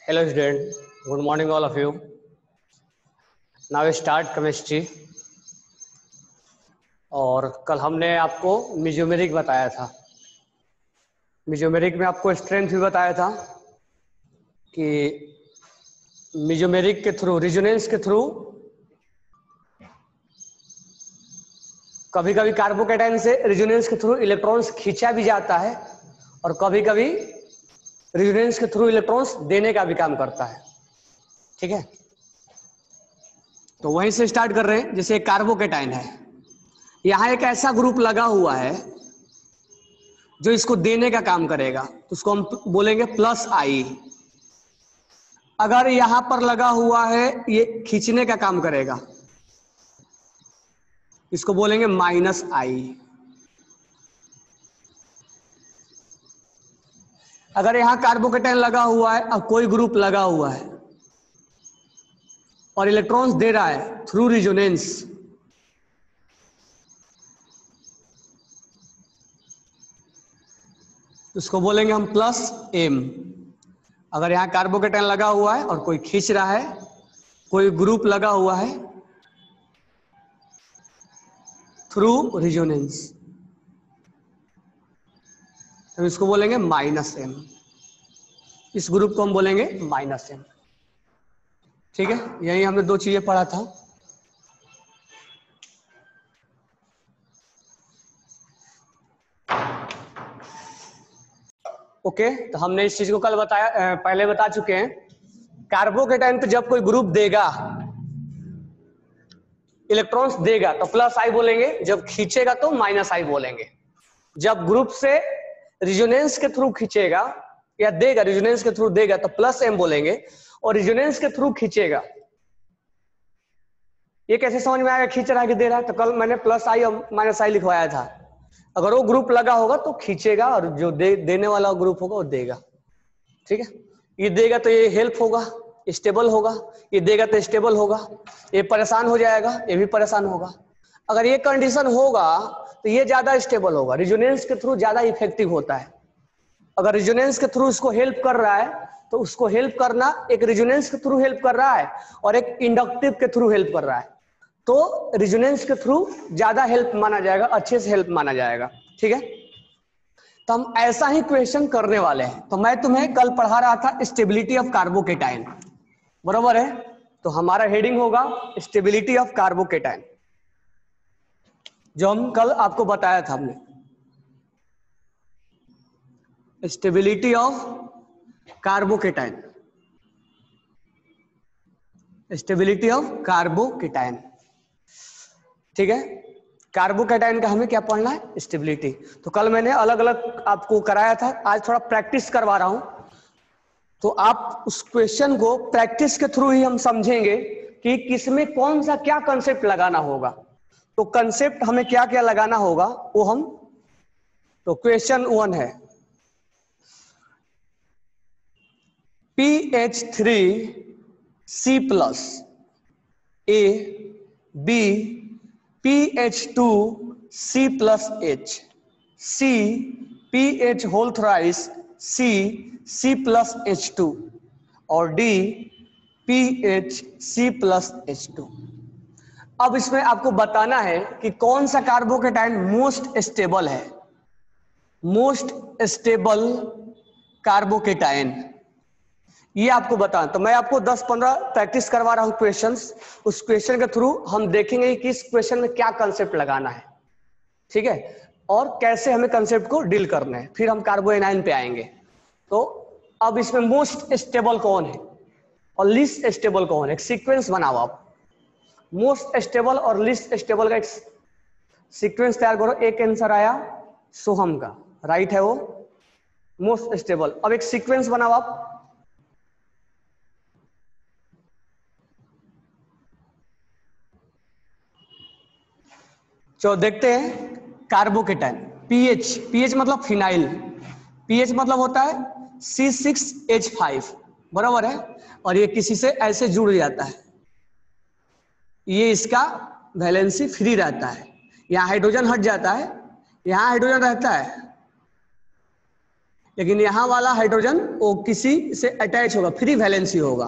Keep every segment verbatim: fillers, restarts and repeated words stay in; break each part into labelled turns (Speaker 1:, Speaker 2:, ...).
Speaker 1: Hello student, good morning all of you. Now we start chemistry. और कल हमने आपको मिजोमेरिक बताया था. मिजोमेरिक में आपको स्ट्रेंथ भी बताया था कि मिजोमेरिक के थ्रू, रिजोनेंस के थ्रू कभी कभी कार्बोकैटायन से रिजोनेंस के थ्रू इलेक्ट्रॉन्स खींचा भी जाता है और कभी कभी रिजोनेंस के थ्रू इलेक्ट्रॉन्स देने का भी काम करता है. ठीक है, तो वहीं से स्टार्ट कर रहे हैं. जैसे कार्बोकैटायन है, यहां एक ऐसा ग्रुप लगा हुआ है जो इसको देने का काम करेगा, तो उसको हम बोलेंगे प्लस आई. अगर यहां पर लगा हुआ है ये खींचने का काम करेगा, इसको बोलेंगे माइनस आई. अगर यहां कार्बोकैटायन लगा हुआ है, अब कोई ग्रुप लगा हुआ है और इलेक्ट्रॉन्स दे रहा है थ्रू रिजोनेंस, उसको बोलेंगे हम प्लस एम. अगर यहां कार्बोकैटायन लगा हुआ है और कोई खींच रहा है, कोई ग्रुप लगा हुआ है थ्रू रिजोनेंस, तो इसको बोलेंगे माइनस एम. इस ग्रुप को हम बोलेंगे माइनस एम. ठीक है, यही हमने दो चीजें पढ़ा था. ओके, तो हमने इस चीज को कल बताया, पहले बता चुके हैं. कार्बोकैटायन पे जब कोई ग्रुप देगा, इलेक्ट्रॉन्स देगा तो प्लस आई बोलेंगे, जब खींचेगा तो माइनस आई बोलेंगे. जब ग्रुप से रिजोनेंस के थ्रू खींचेगा या देगा, रिजोनेंस के थ्रू देगा तो प्लस एम बोलेंगे, और रिजोनेंस के थ्रू खींचेगा. ये कैसे समझ में आएगा खींच रहा है कि दे रहा है? तो कल मैंने प्लस आई और माइनस आई लिखवाया था. अगर वो ग्रुप लगा होगा तो खींचेगा और जो दे, देने वाला ग्रुप होगा वो देगा. ठीक है, ये देगा तो ये हेल्प होगा, स्टेबल होगा. ये देगा तो स्टेबल होगा. ये परेशान हो जाएगा, ये भी परेशान होगा. अगर ये कंडीशन होगा तो ये ज्यादा स्टेबल होगा, रिजोनेंस के थ्रू ज्यादा इफेक्टिव होता है. अगर रिजोनेंस के थ्रू इसको हेल्प कर रहा है तो उसको हेल्प करना एक रिजोनेंस के थ्रू हेल्प कर रहा है और एक इंडक्टिव के थ्रू हेल्प कर रहा है, तो रिजोनेंस के थ्रू ज्यादा हेल्प माना जाएगा, अच्छे से हेल्प माना जाएगा. ठीक है, तो हम ऐसा ही क्वेश्चन करने वाले हैं. तो मैं तुम्हें कल पढ़ा रहा था स्टेबिलिटी ऑफ कार्बोकैटायन, बराबर है? तो हमारा हेडिंग होगा स्टेबिलिटी ऑफ कार्बोकैटायन, जो हम कल आपको बताया था. हमने stability of carbocation, stability of carbocation. ठीक है, कार्बोकैटायन का हमें क्या पढ़ना है? स्टेबिलिटी. तो कल मैंने अलग अलग आपको कराया था, आज थोड़ा प्रैक्टिस करवा रहा हूं. तो आप उस क्वेश्चन को प्रैक्टिस के थ्रू ही हम समझेंगे कि किसमें कौन सा क्या कंसेप्ट लगाना होगा. तो कंसेप्ट हमें क्या क्या लगाना होगा वो हम, तो क्वेश्चन वन है P H three C plus A B P H two C plus H C P H whole thrice C C plus H two और D P H C plus H two. अब इसमें आपको बताना है कि कौन सा कार्बोकैटायन मोस्ट स्टेबल है. मोस्ट स्टेबल कार्बोकैटायन ये आपको बताना. तो मैं आपको दस पंद्रह प्रैक्टिस करवा रहा हूं क्वेश्चंस. उस क्वेश्चन के थ्रू हम देखेंगे कि किस क्वेश्चन में क्या कंसेप्ट लगाना है. ठीक है, और कैसे हमें कंसेप्ट को डील करना है. फिर हम कार्बोएनाइन पे आएंगे. तो अब इसमें मोस्ट स्टेबल कौन है और लीस्ट स्टेबल कौन है, एक सीक्वेंस बनाओ आप. मोस्ट स्टेबल और लीस्ट स्टेबल का एक सीक्वेंस तैयार करो. एक आंसर आया सोहम का, राइट है वो मोस्ट स्टेबल. अब एक सीक्वेंस बनाओ आप. चलो देखते हैं कार्बोकैटायन. पीएच, पीएच मतलब फिनाइल, पीएच मतलब होता है सी सिक्स एच फाइव, बराबर है. और ये किसी से ऐसे जुड़ जाता है, ये इसका वैलेंसी फ्री रहता है. यहाँ हाइड्रोजन हट जाता है, यहाँ हाइड्रोजन रहता है, लेकिन यहां वाला हाइड्रोजन वो किसी से अटैच होगा, फ्री वैलेंसी होगा,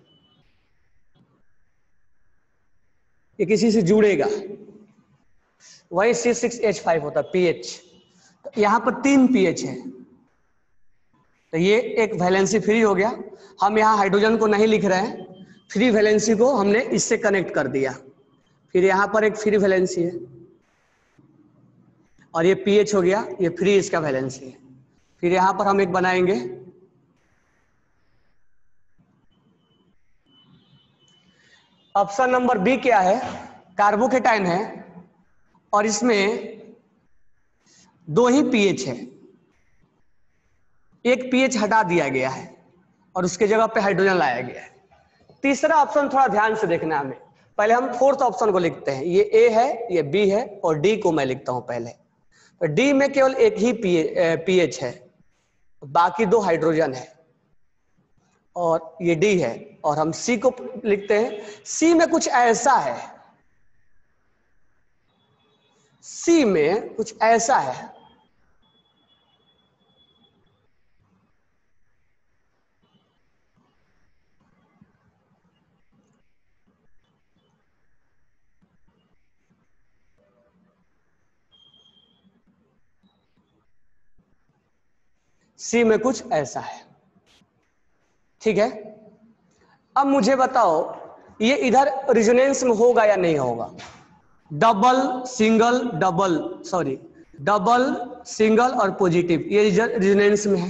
Speaker 1: ये किसी से जुड़ेगा, वही सी सिक्स एच फाइव होता है पीएच। तो यहां पर तीन पीएच है, तो ये एक वैलेंसी फ्री हो गया। हम यहाँ हाइड्रोजन को नहीं लिख रहे हैं, फ्री वैलेंसी को हमने इससे कनेक्ट कर दिया। फिर यहाँ पर एक फ्री वैलेंसी है और ये पीएच हो गया, ये फ्री इसका वैलेंसी है। फिर यहाँ पर हम एक बनाएंगे, ऑप्शन नंबर बी क्या है, कार्बोकेटाइन है और इसमें दो ही पीएच है, एक पीएच हटा दिया गया है और उसके जगह पे हाइड्रोजन लाया गया है। तीसरा ऑप्शन थोड़ा ध्यान से देखना हमें, पहले हम फोर्थ ऑप्शन को लिखते हैं, ये ए है, ये बी है और डी को मैं लिखता हूं पहले। तो डी में केवल एक ही पीएच है, बाकी दो हाइड्रोजन है और ये डी है। और हम सी को लिखते हैं, सी में कुछ ऐसा है, सी में कुछ ऐसा है, सी में कुछ ऐसा है, ठीक है। अब मुझे बताओ ये इधर रिजोनेंस में होगा या नहीं होगा। Double single double sorry double single और पॉजिटिव ये रिजोनेंस में है,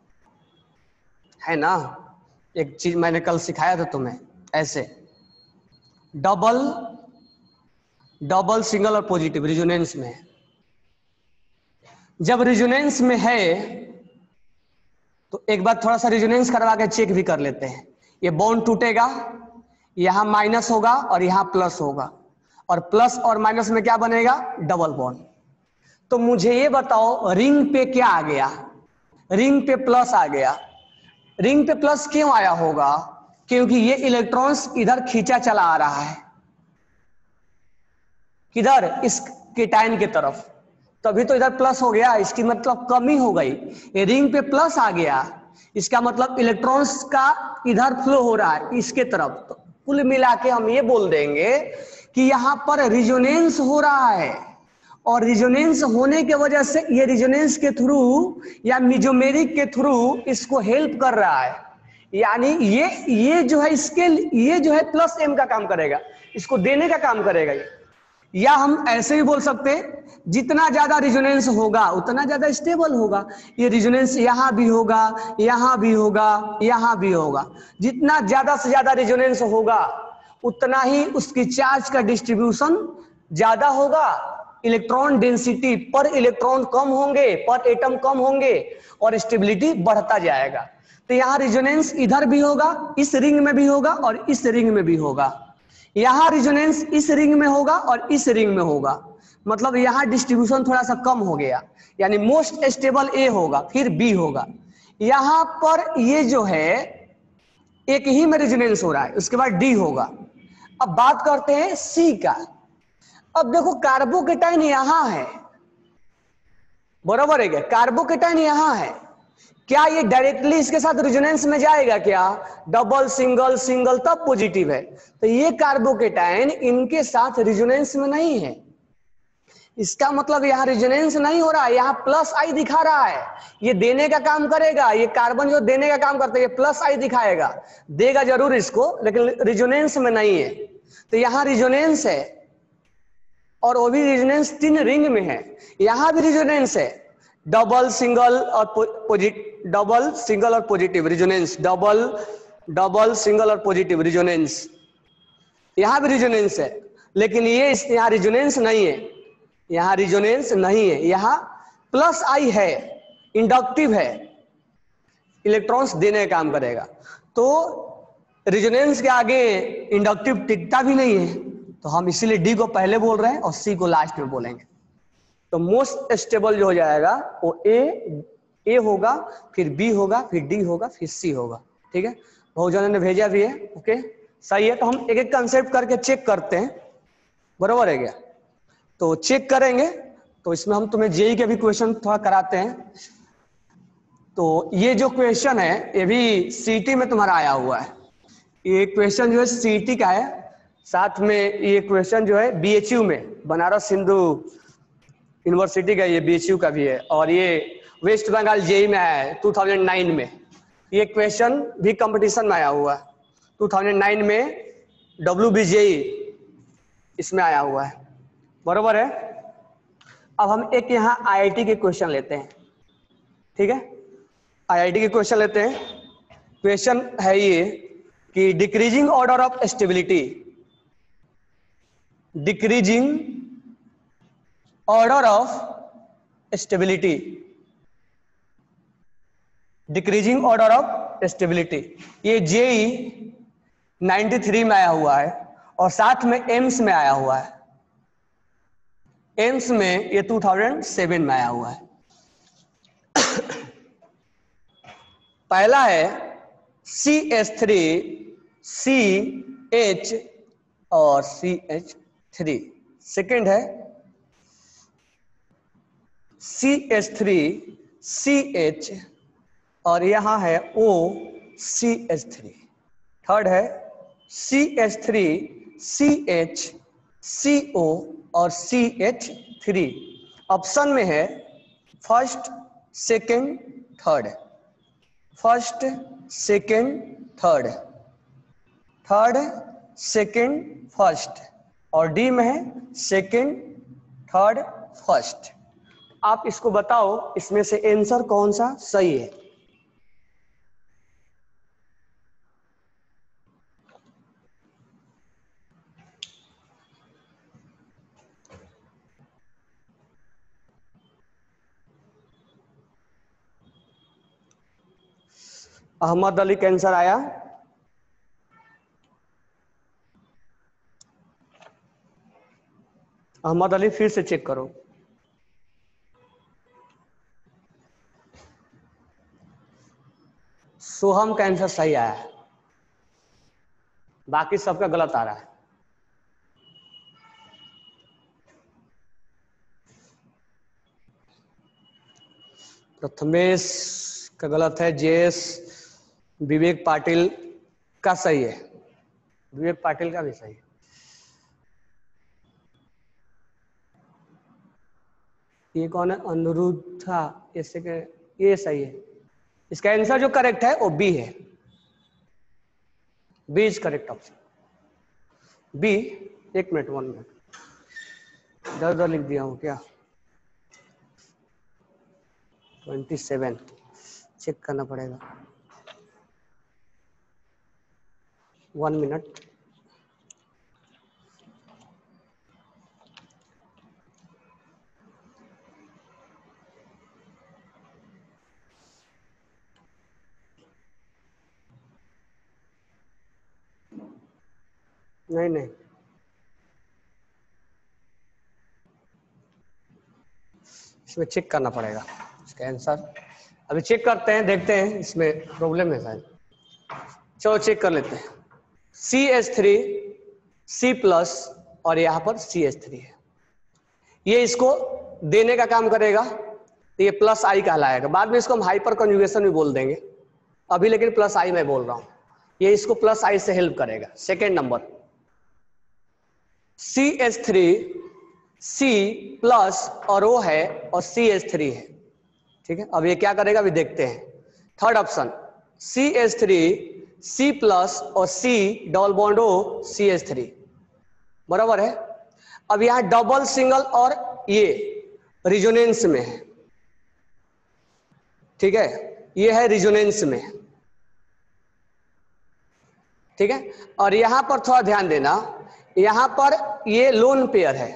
Speaker 1: है ना। एक चीज मैंने कल सिखाया था तुम्हें, ऐसे डबल डबल सिंगल और पॉजिटिव रिजोनेंस में है। जब रिजोनेंस में है तो एक बार थोड़ा सा रिजोनेंस करवा के चेक भी कर लेते हैं। ये बॉन्ड टूटेगा, यहां माइनस होगा और यहां प्लस होगा, और प्लस और माइनस में क्या बनेगा, डबल बॉन्ड। तो मुझे ये बताओ रिंग पे क्या आ गया, रिंग पे प्लस आ गया। रिंग पे प्लस क्यों आया होगा, क्योंकि ये इलेक्ट्रॉन्स इधर खींचा चला आ रहा है, किधर, इस केटाइन के तरफ, तभी तो इधर प्लस हो गया। इसकी मतलब कमी हो गई, ये रिंग पे प्लस आ गया, इसका मतलब इलेक्ट्रॉन्स का इधर फ्लो हो रहा है इसके तरफ। तो कुल मिला के हम ये बोल देंगे कि यहां पर रिजोनेंस हो रहा है, और रिजोनेंस होने के वजह से ये रिजोनेंस के थ्रू या मिजोमेरिक के थ्रू इसको हेल्प कर रहा है। यानी ये ये जो है इसके ये जो है प्लस एम का काम करेगा, इसको देने का काम करेगा ये। या हम ऐसे भी बोल सकते हैं, जितना ज्यादा रिजोनेंस होगा उतना ज्यादा स्टेबल होगा। ये रिजोनेंस यहां भी होगा, यहां भी होगा, यहां भी होगा। जितना ज्यादा से ज्यादा रिजोनेंस होगा उतना ही उसकी चार्ज का डिस्ट्रीब्यूशन ज्यादा होगा, इलेक्ट्रॉन डेंसिटी पर इलेक्ट्रॉन कम होंगे, पर एटम कम होंगे और स्टेबिलिटी बढ़ता जाएगा। तो यहां रिजोनेंस इधर भी होगा, इस रिंग में भी होगा और इस रिंग में भी होगा। यहां रिजोनेंस इस रिंग में होगा और इस रिंग में होगा, मतलब यहां डिस्ट्रीब्यूशन थोड़ा सा कम हो गया, यानी मोस्ट स्टेबल ए होगा, फिर बी होगा। यहां पर ये जो है एक ही में रिजोनेंस हो रहा है, उसके बाद डी होगा। अब बात करते हैं सी का। अब देखो कार्बोकेटाइन यहां है, बराबर है क्या, कार्बोकेटाइन यहां है, क्या ये डायरेक्टली इसके साथ रिजोनेंस में जाएगा क्या, डबल सिंगल सिंगल तब पॉजिटिव है। तो ये कार्बोकेटाइन इनके साथ रिजोनेंस में नहीं है, इसका मतलब यहां रिजोनेंस नहीं हो रहा है, यहां प्लस आई दिखा रहा है। ये देने का काम करेगा, ये कार्बन जो देने का काम करता है ये प्लस आई दिखाएगा, देगा जरूर इसको, लेकिन रिजोनेंस में नहीं है। तो यहां रिजोनेंस है, और वो भी रिजोनेंस तीन रिंग में है। यहां भी रिजोनेंस है, डबल सिंगल और पॉजिटिव, डबल सिंगल और positive resonance, double double single और पॉजिटिव रिजोनेंस, यहां भी रिजोनेंस है। लेकिन ये यहां रिजोनेंस नहीं है, यहां रिजोनेंस नहीं है, यहां प्लस आई है, इंडक्टिव है, इलेक्ट्रॉन्स देने का काम करेगा। तो रिजोनेंस के आगे इंडक्टिव टिकता भी नहीं है, तो हम इसीलिए डी को पहले बोल रहे हैं और सी को लास्ट में बोलेंगे। तो मोस्ट स्टेबल जो हो जाएगा वो ए ए होगा, फिर बी होगा, फिर डी होगा, फिर सी होगा। ठीक है, बहुत जनों ने भेजा भी है, ओके सही है। तो हम एक एक कंसेप्ट करके चेक करते हैं, बराबर है क्या। तो चेक करेंगे, तो इसमें हम तुम्हें जेई के भी क्वेश्चन थोड़ा कराते हैं। तो ये जो क्वेश्चन है ये भी सीटी में तुम्हारा आया हुआ है, ये क्वेश्चन जो है सीटी का है, साथ में ये क्वेश्चन जो है बीएचयू में, बनारस हिंदू यूनिवर्सिटी का ये बीएचयू का भी है, और ये वेस्ट बंगाल जेई में आया है दो हज़ार नौ में। ये क्वेश्चन भी कंपटीशन में आया हुआ है, दो हज़ार नौ में डब्ल्यू बी जेई इसमें आया हुआ है, बरोबर है। अब हम एक यहाँ आईआईटी के क्वेश्चन लेते हैं, ठीक है, आईआईटी के क्वेश्चन लेते हैं। क्वेश्चन है ये कि decreasing order of stability, decreasing order of stability, decreasing order of stability, ये जेई तिरानवे में आया हुआ है और साथ में एम्स में आया हुआ है, एम्स में ये दो हज़ार सात में आया हुआ है। पहला है C H three C H और सी एच थ्री, सेकेंड है C H three C H और यहां है O C H three, third है C H three C H C O और सी एच थ्री। ऑप्शन में है first second third, first second third, third second first, और D में है सेकेंड थर्ड फर्स्ट। आप इसको बताओ इसमें से आंसर कौन सा सही है। अहमद अली का आंसर आया, अहमद अली फिर से चेक करो। सोहम का आंसर सही आया है, बाकी सबका गलत आ रहा है। प्रथमेश का गलत है, जेएस विवेक पाटिल का सही है, विवेक पाटिल का भी सही है। ये कौन है, अनुरुद्धा, इससे के ये सही है। इसका आंसर जो करेक्ट है वो बी है, B is correct option, B. एक मिनट, वन मिनट, इधर उधर लिख दिया हूं क्या, ट्वेंटी सेवन चेक करना पड़ेगा, वन मिनट। नहीं नहीं, इसमें चेक करना पड़ेगा इसका आंसर, अभी चेक करते हैं, देखते हैं इसमें प्रॉब्लम है शायद। चलो चेक कर लेते हैं। C H three C plus और यहाँ पर सी एच थ्री है, ये इसको देने का काम करेगा तो ये प्लस आई कहलाएगा, बाद में इसको हम हाइपर कंजुगेशन भी बोल देंगे, अभी लेकिन प्लस आई मैं बोल रहा हूं, ये इसको प्लस आई से हेल्प करेगा। Second number C H three C plus और ओ है और सी एच थ्री है, ठीक है। अब ये क्या करेगा अभी देखते हैं। Third option C H three C plus और C double bond O C H three, बराबर है। अब यहां डबल सिंगल और ये रिजोनेंस में है, ठीक है, ये है रिजोनेंस में, ठीक है। और यहां पर थोड़ा ध्यान देना, यहां पर ये लोन पेयर है,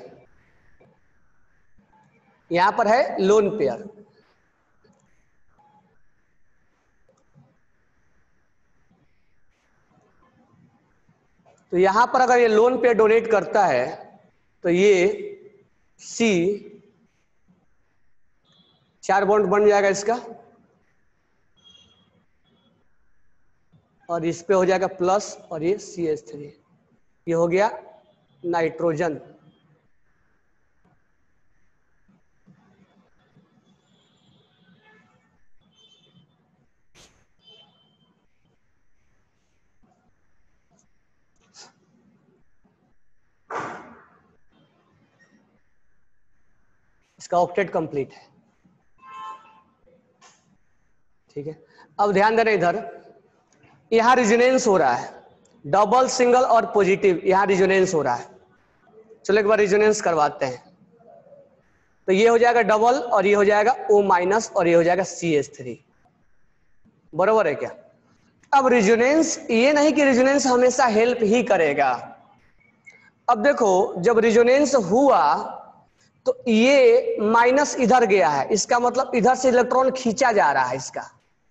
Speaker 1: यहां पर है लोन पेयर, तो यहां पर अगर ये लोन पेयर डोनेट करता है तो ये सी चार बॉन्ड बन जाएगा इसका, और इस पे हो जाएगा प्लस और ये सी एच थ्री, ये हो गया नाइट्रोजन। इसका ऑक्टेट कंप्लीट है। ठीक है, अब ध्यान देना, इधर यहां रिजोनेंस हो रहा है, डबल, सिंगल और पॉजिटिव, यहां रिजोनेंस हो रहा है। चलो एक बार रिजोनेंस करवाते हैं। तो ये हो जाएगा डबल और ये हो जाएगा O माइनस और ये हो जाएगा सी एच थ्री। बरोबर है क्या? अब रिजोनेंस, ये नहीं कि रिजोनेंस हमेशा हेल्प ही करेगा। अब देखो, जब रिजोनेंस हुआ तो ये माइनस इधर गया है, इसका मतलब इधर से इलेक्ट्रॉन खींचा जा रहा है। इसका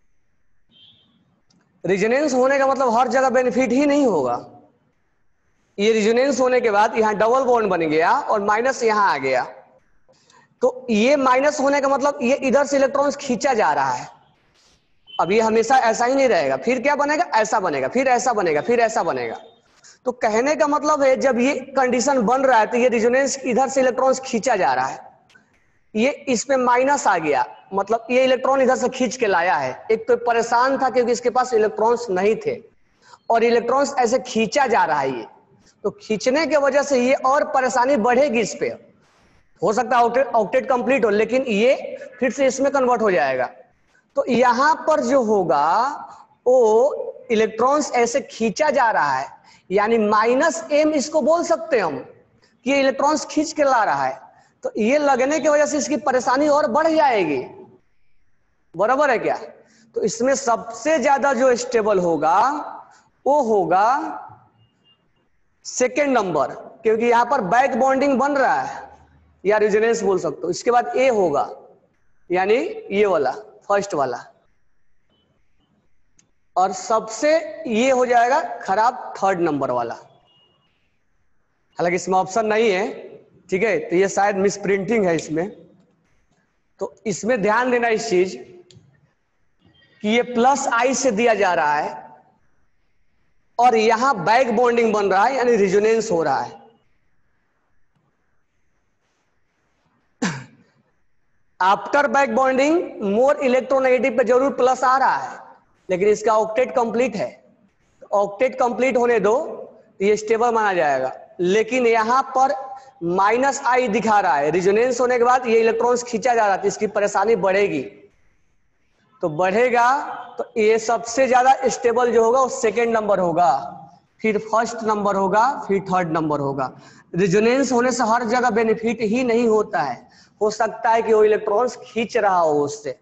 Speaker 1: रिजोनेंस होने का मतलब हर जगह बेनिफिट ही नहीं होगा। ये रिजोनेंस होने के बाद यहां डबल बॉन्ड बन गया और माइनस यहां आ गया, तो ये माइनस होने का मतलब ये इधर से इलेक्ट्रॉन्स खींचा जा रहा है। अब ये हमेशा ऐसा ही नहीं रहेगा, फिर क्या बनेगा, ऐसा बनेगा, फिर ऐसा बनेगा, फिर ऐसा बनेगा। तो कहने का मतलब है जब ये कंडीशन बन रहा है तो ये रिजोनेंस इधर से इलेक्ट्रॉन्स खींचा जा रहा है, ये इस पे माइनस आ गया, मतलब ये इलेक्ट्रॉन इधर से खींच के लाया है। एक तो परेशान था क्योंकि इसके पास इलेक्ट्रॉन्स नहीं थे और इलेक्ट्रॉन्स ऐसे खींचा जा रहा है, ये तो खींचने की वजह से ये और परेशानी बढ़ेगी इस पे। हो सकता है ऑक्टेट ऑक्टेट कंप्लीट हो, लेकिन ये फिर से इसमें कन्वर्ट हो जाएगा। तो यहां पर जो होगा वो इलेक्ट्रॉन्स ऐसे खींचा जा रहा है, यानी माइनस एम इसको बोल सकते हैं हम कि ये इलेक्ट्रॉन्स खींच के ला रहा है। तो ये लगने की वजह से इसकी परेशानी और बढ़ जाएगी। बराबर है क्या? तो इसमें सबसे ज्यादा जो स्टेबल होगा वो होगा सेकेंड नंबर, क्योंकि यहां पर बैक बॉन्डिंग बन रहा है या रिजोनेंस बोल सकते हो। इसके बाद ए होगा, यानी ये वाला फर्स्ट वाला, और सबसे ये हो जाएगा खराब थर्ड नंबर वाला। हालांकि इसमें ऑप्शन नहीं है, ठीक है, तो ये शायद मिस प्रिंटिंग है इसमें। तो इसमें ध्यान देना इस चीज कि ये प्लस आई से दिया जा रहा है और यहां बैक बॉन्डिंग बन रहा है, यानी रिजोनेंस हो रहा है। After back bonding more electronegative पे जरूर प्लस आ रहा है, लेकिन इसका ऑक्टेट कंप्लीट है। ऑक्टेट कंप्लीट होने दो तो ये स्टेबल माना जाएगा। लेकिन यहां पर माइनस आई दिखा रहा है, रिजोनेंस होने के बाद ये इलेक्ट्रॉन्स खींचा जा रहा है, तो इसकी परेशानी बढ़ेगी। तो बढ़ेगा तो ये सबसे ज्यादा स्टेबल जो होगा वो सेकेंड नंबर होगा, फिर फर्स्ट नंबर होगा, फिर थर्ड नंबर होगा। रिजोनेंस होने से हर जगह बेनिफिट ही नहीं होता है, हो सकता है कि वो इलेक्ट्रॉन्स खींच रहा हो उससे।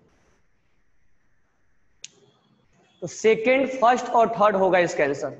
Speaker 1: तो सेकेंड, फर्स्ट और थर्ड होगा इसका आंसर।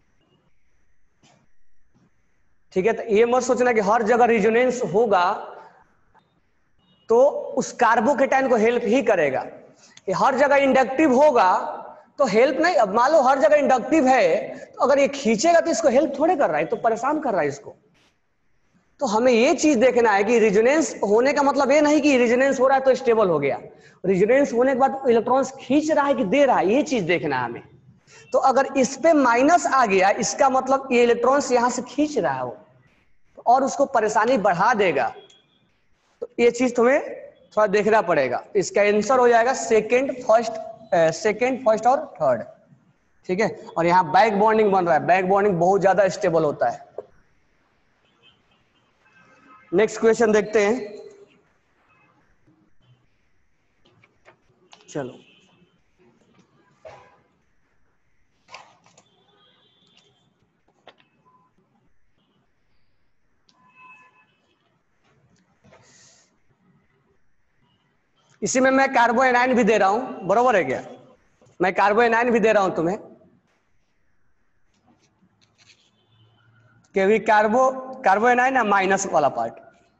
Speaker 1: ठीक है, तो ये मत सोचना कि हर जगह रिजोनेंस होगा तो उस कार्बोकेटाइन को हेल्प ही करेगा। कि हर जगह इंडक्टिव होगा तो हेल्प नहीं। अब मान लो हर जगह इंडक्टिव है तो अगर ये खींचेगा तो इसको हेल्प थोड़े कर रहा है, तो परेशान कर रहा है इसको। तो हमें ये चीज देखना है कि रिजोनेंस होने का मतलब ये नहीं कि रिजोनेंस हो रहा है तो स्टेबल हो गया। रिजोनेंस होने के बाद इलेक्ट्रॉन्स खींच रहा है कि दे रहा है, ये चीज देखना है हमें। तो अगर इस पे माइनस आ गया, इसका मतलब ये इलेक्ट्रॉन्स यहां से खींच रहा है वो, और उसको परेशानी बढ़ा देगा। तो ये चीज तुम्हें थोड़ा देखना पड़ेगा। इसका आंसर हो जाएगा सेकेंड, फर्स्ट, सेकेंड, फर्स्ट और थर्ड। ठीक है, और यहाँ बैक बॉन्डिंग बन रहा है, बैक बॉन्डिंग बहुत ज्यादा स्टेबल होता है। नेक्स्ट क्वेश्चन देखते हैं। चलो, इसी में मैं कार्बोएनाइन भी दे रहा हूं, बरोबर है क्या? मैं कार्बोएनाइन भी दे रहा हूं तुम्हें, क्योंकि कार्बो कार्बोएनाइन है माइनस वाला पार्ट।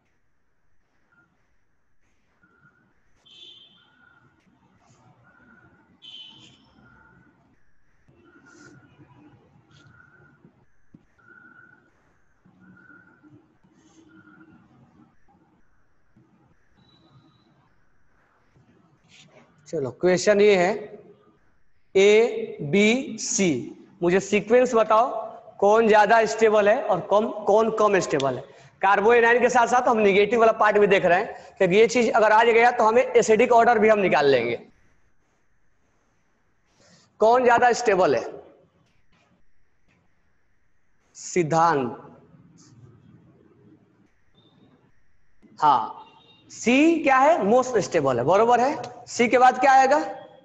Speaker 1: चलो, क्वेश्चन ये है ए बी सी, मुझे सीक्वेंस बताओ कौन ज्यादा स्टेबल है और कम कौन कम स्टेबल है। कार्बोएनाइन के साथ साथ हम निगेटिव वाला पार्ट भी देख रहे हैं, क्योंकि ये चीज अगर आ गया तो हमें एसिडिक ऑर्डर भी हम निकाल लेंगे। कौन ज्यादा स्टेबल है? सिद्धांत, हाँ, सी क्या है, मोस्ट स्टेबल है, बरोबर है। सी के बाद क्या आएगा,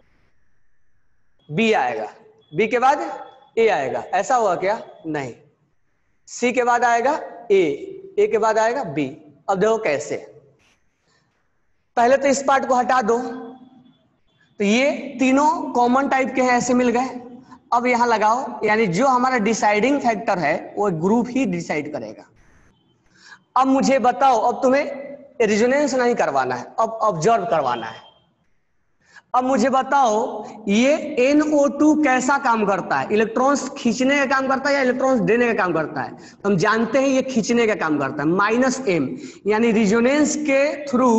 Speaker 1: बी आएगा, बी के बाद ए आएगा, ऐसा हुआ क्या, नहीं। सी के बाद आएगा ए, ए के बाद आएगा बी। अब देखो कैसे, पहले तो इस पार्ट को हटा दो, तो ये तीनों कॉमन टाइप के हैं, ऐसे मिल गए। अब यहां लगाओ, यानी जो हमारा डिसाइडिंग फैक्टर है वो ग्रुप ही डिसाइड करेगा। अब मुझे बताओ, अब तुम्हें रेजोनेंस नहीं करवाना है, अब ऑब्जर्व करवाना है। अब मुझे बताओ ये एन ओ टू कैसा काम करता है, इलेक्ट्रॉन्स खींचने का काम करता है या इलेक्ट्रॉन्स देने का काम करता है। तो हम जानते हैं ये खींचने का काम करता है, माइनस एम, यानी रेजोनेंस के थ्रू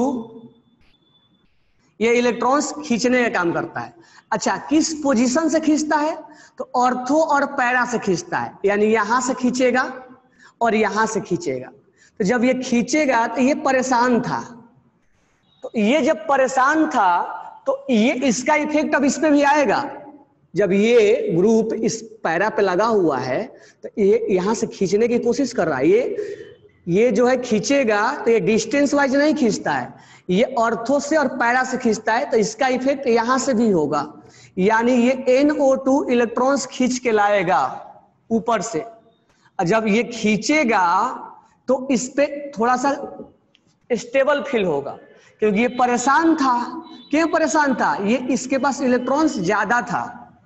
Speaker 1: ये इलेक्ट्रॉन्स खींचने का काम करता है। अच्छा, किस पोजीशन से खींचता है, तो ऑर्थो और पैरा से खींचता है, यानी यहां से खींचेगा और यहां से खींचेगा। तो जब ये खींचेगा तो ये परेशान था, तो ये जब परेशान था तो ये इसका इफेक्ट अब इस पे भी आएगा। जब ये ग्रुप इस पैरा पे लगा हुआ है तो ये यहां से खींचने की कोशिश कर रहा है, ये ये जो है खींचेगा तो ये डिस्टेंस वाइज नहीं खींचता है, ये ऑर्थो से और पैरा से खींचता है, तो इसका इफेक्ट यहां से भी होगा, यानी ये एन ओ टू इलेक्ट्रॉन्स खींच के लाएगा ऊपर से। जब ये खींचेगा तो इस पे थोड़ा सा स्टेबल फील होगा, क्योंकि ये परेशान था। क्यों परेशान था, ये इसके पास इलेक्ट्रॉन्स ज्यादा था।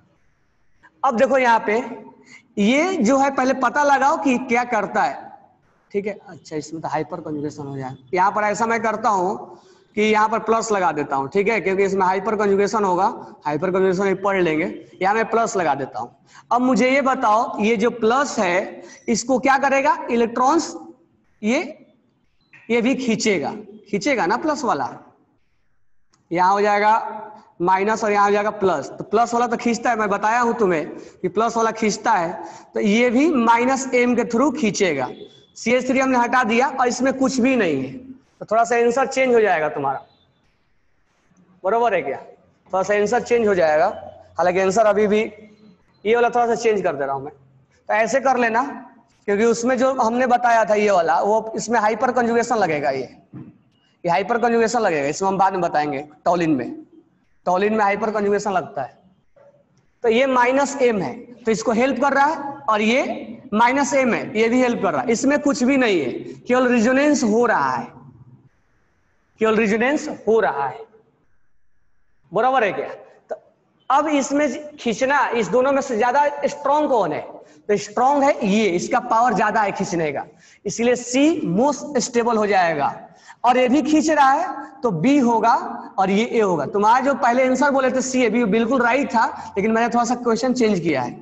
Speaker 1: अब देखो यहाँ पे ये जो है, पहले पता लगाओ कि क्या करता है, ठीक है। अच्छा, इसमें तो हाइपर कंजुगेशन हो जाए, यहाँ पर ऐसा मैं करता हूं कि यहाँ पर प्लस लगा देता हूं, ठीक है, क्योंकि इसमें हाइपर कंजुगेशन होगा, हाइपर कंजुगेशन पढ़ लेंगे, यहाँ मैं प्लस लगा देता हूं। अब मुझे ये बताओ, ये जो प्लस है इसको क्या करेगा, इलेक्ट्रॉन्स ये ये भी खींचेगा, खींचेगा ना प्लस वाला, यहां हो जाएगा माइनस और यहां हो जाएगा प्लस। तो प्लस वाला तो खींचता है, मैं बताया हूं तुम्हें कि प्लस वाला खींचता है, तो ये भी माइनस एम के थ्रू खींचेगा। सी एच थ्री हमने हटा दिया और इसमें कुछ भी नहीं है, तो थोड़ा सा आंसर चेंज हो जाएगा तुम्हारा, बरोबर है क्या, थोड़ा सा आंसर चेंज हो जाएगा। हालांकि आंसर अभी भी ये वाला थोड़ा सा चेंज कर दे रहा हूं मैं, तो ऐसे कर लेना, क्योंकि उसमें जो हमने बताया था ये वाला, वो इसमें हाइपर कंजुगेशन लगेगा, ये ये हाइपर कंजुगेशन लगेगा, इसमें हम बाद में बताएंगे। टॉलिन में टॉलिन में हाइपर कंजुगेशन लगता है। तो ये माइनस एम है, तो इसको हेल्प कर रहा है, और ये माइनस एम है, ये भी हेल्प कर रहा है। इसमें कुछ भी नहीं है, केवल रेजोनेंस हो रहा है, केवल रेजोनेंस हो रहा है, बराबर है क्या। तो अब इसमें खींचना, इस दोनों में से ज्यादा स्ट्रॉन्ग कौन है, तो स्ट्रॉन्ग है ये, इसका पावर ज्यादा है खींचने का, इसलिए सी मोस्ट स्टेबल हो जाएगा। और ये भी खींच रहा है तो बी होगा और ये ए होगा। तुम्हारा जो पहले आंसर बोले थे सी ए बी बिल्कुल राइट था, लेकिन मैंने थोड़ा सा क्वेश्चन चेंज किया है,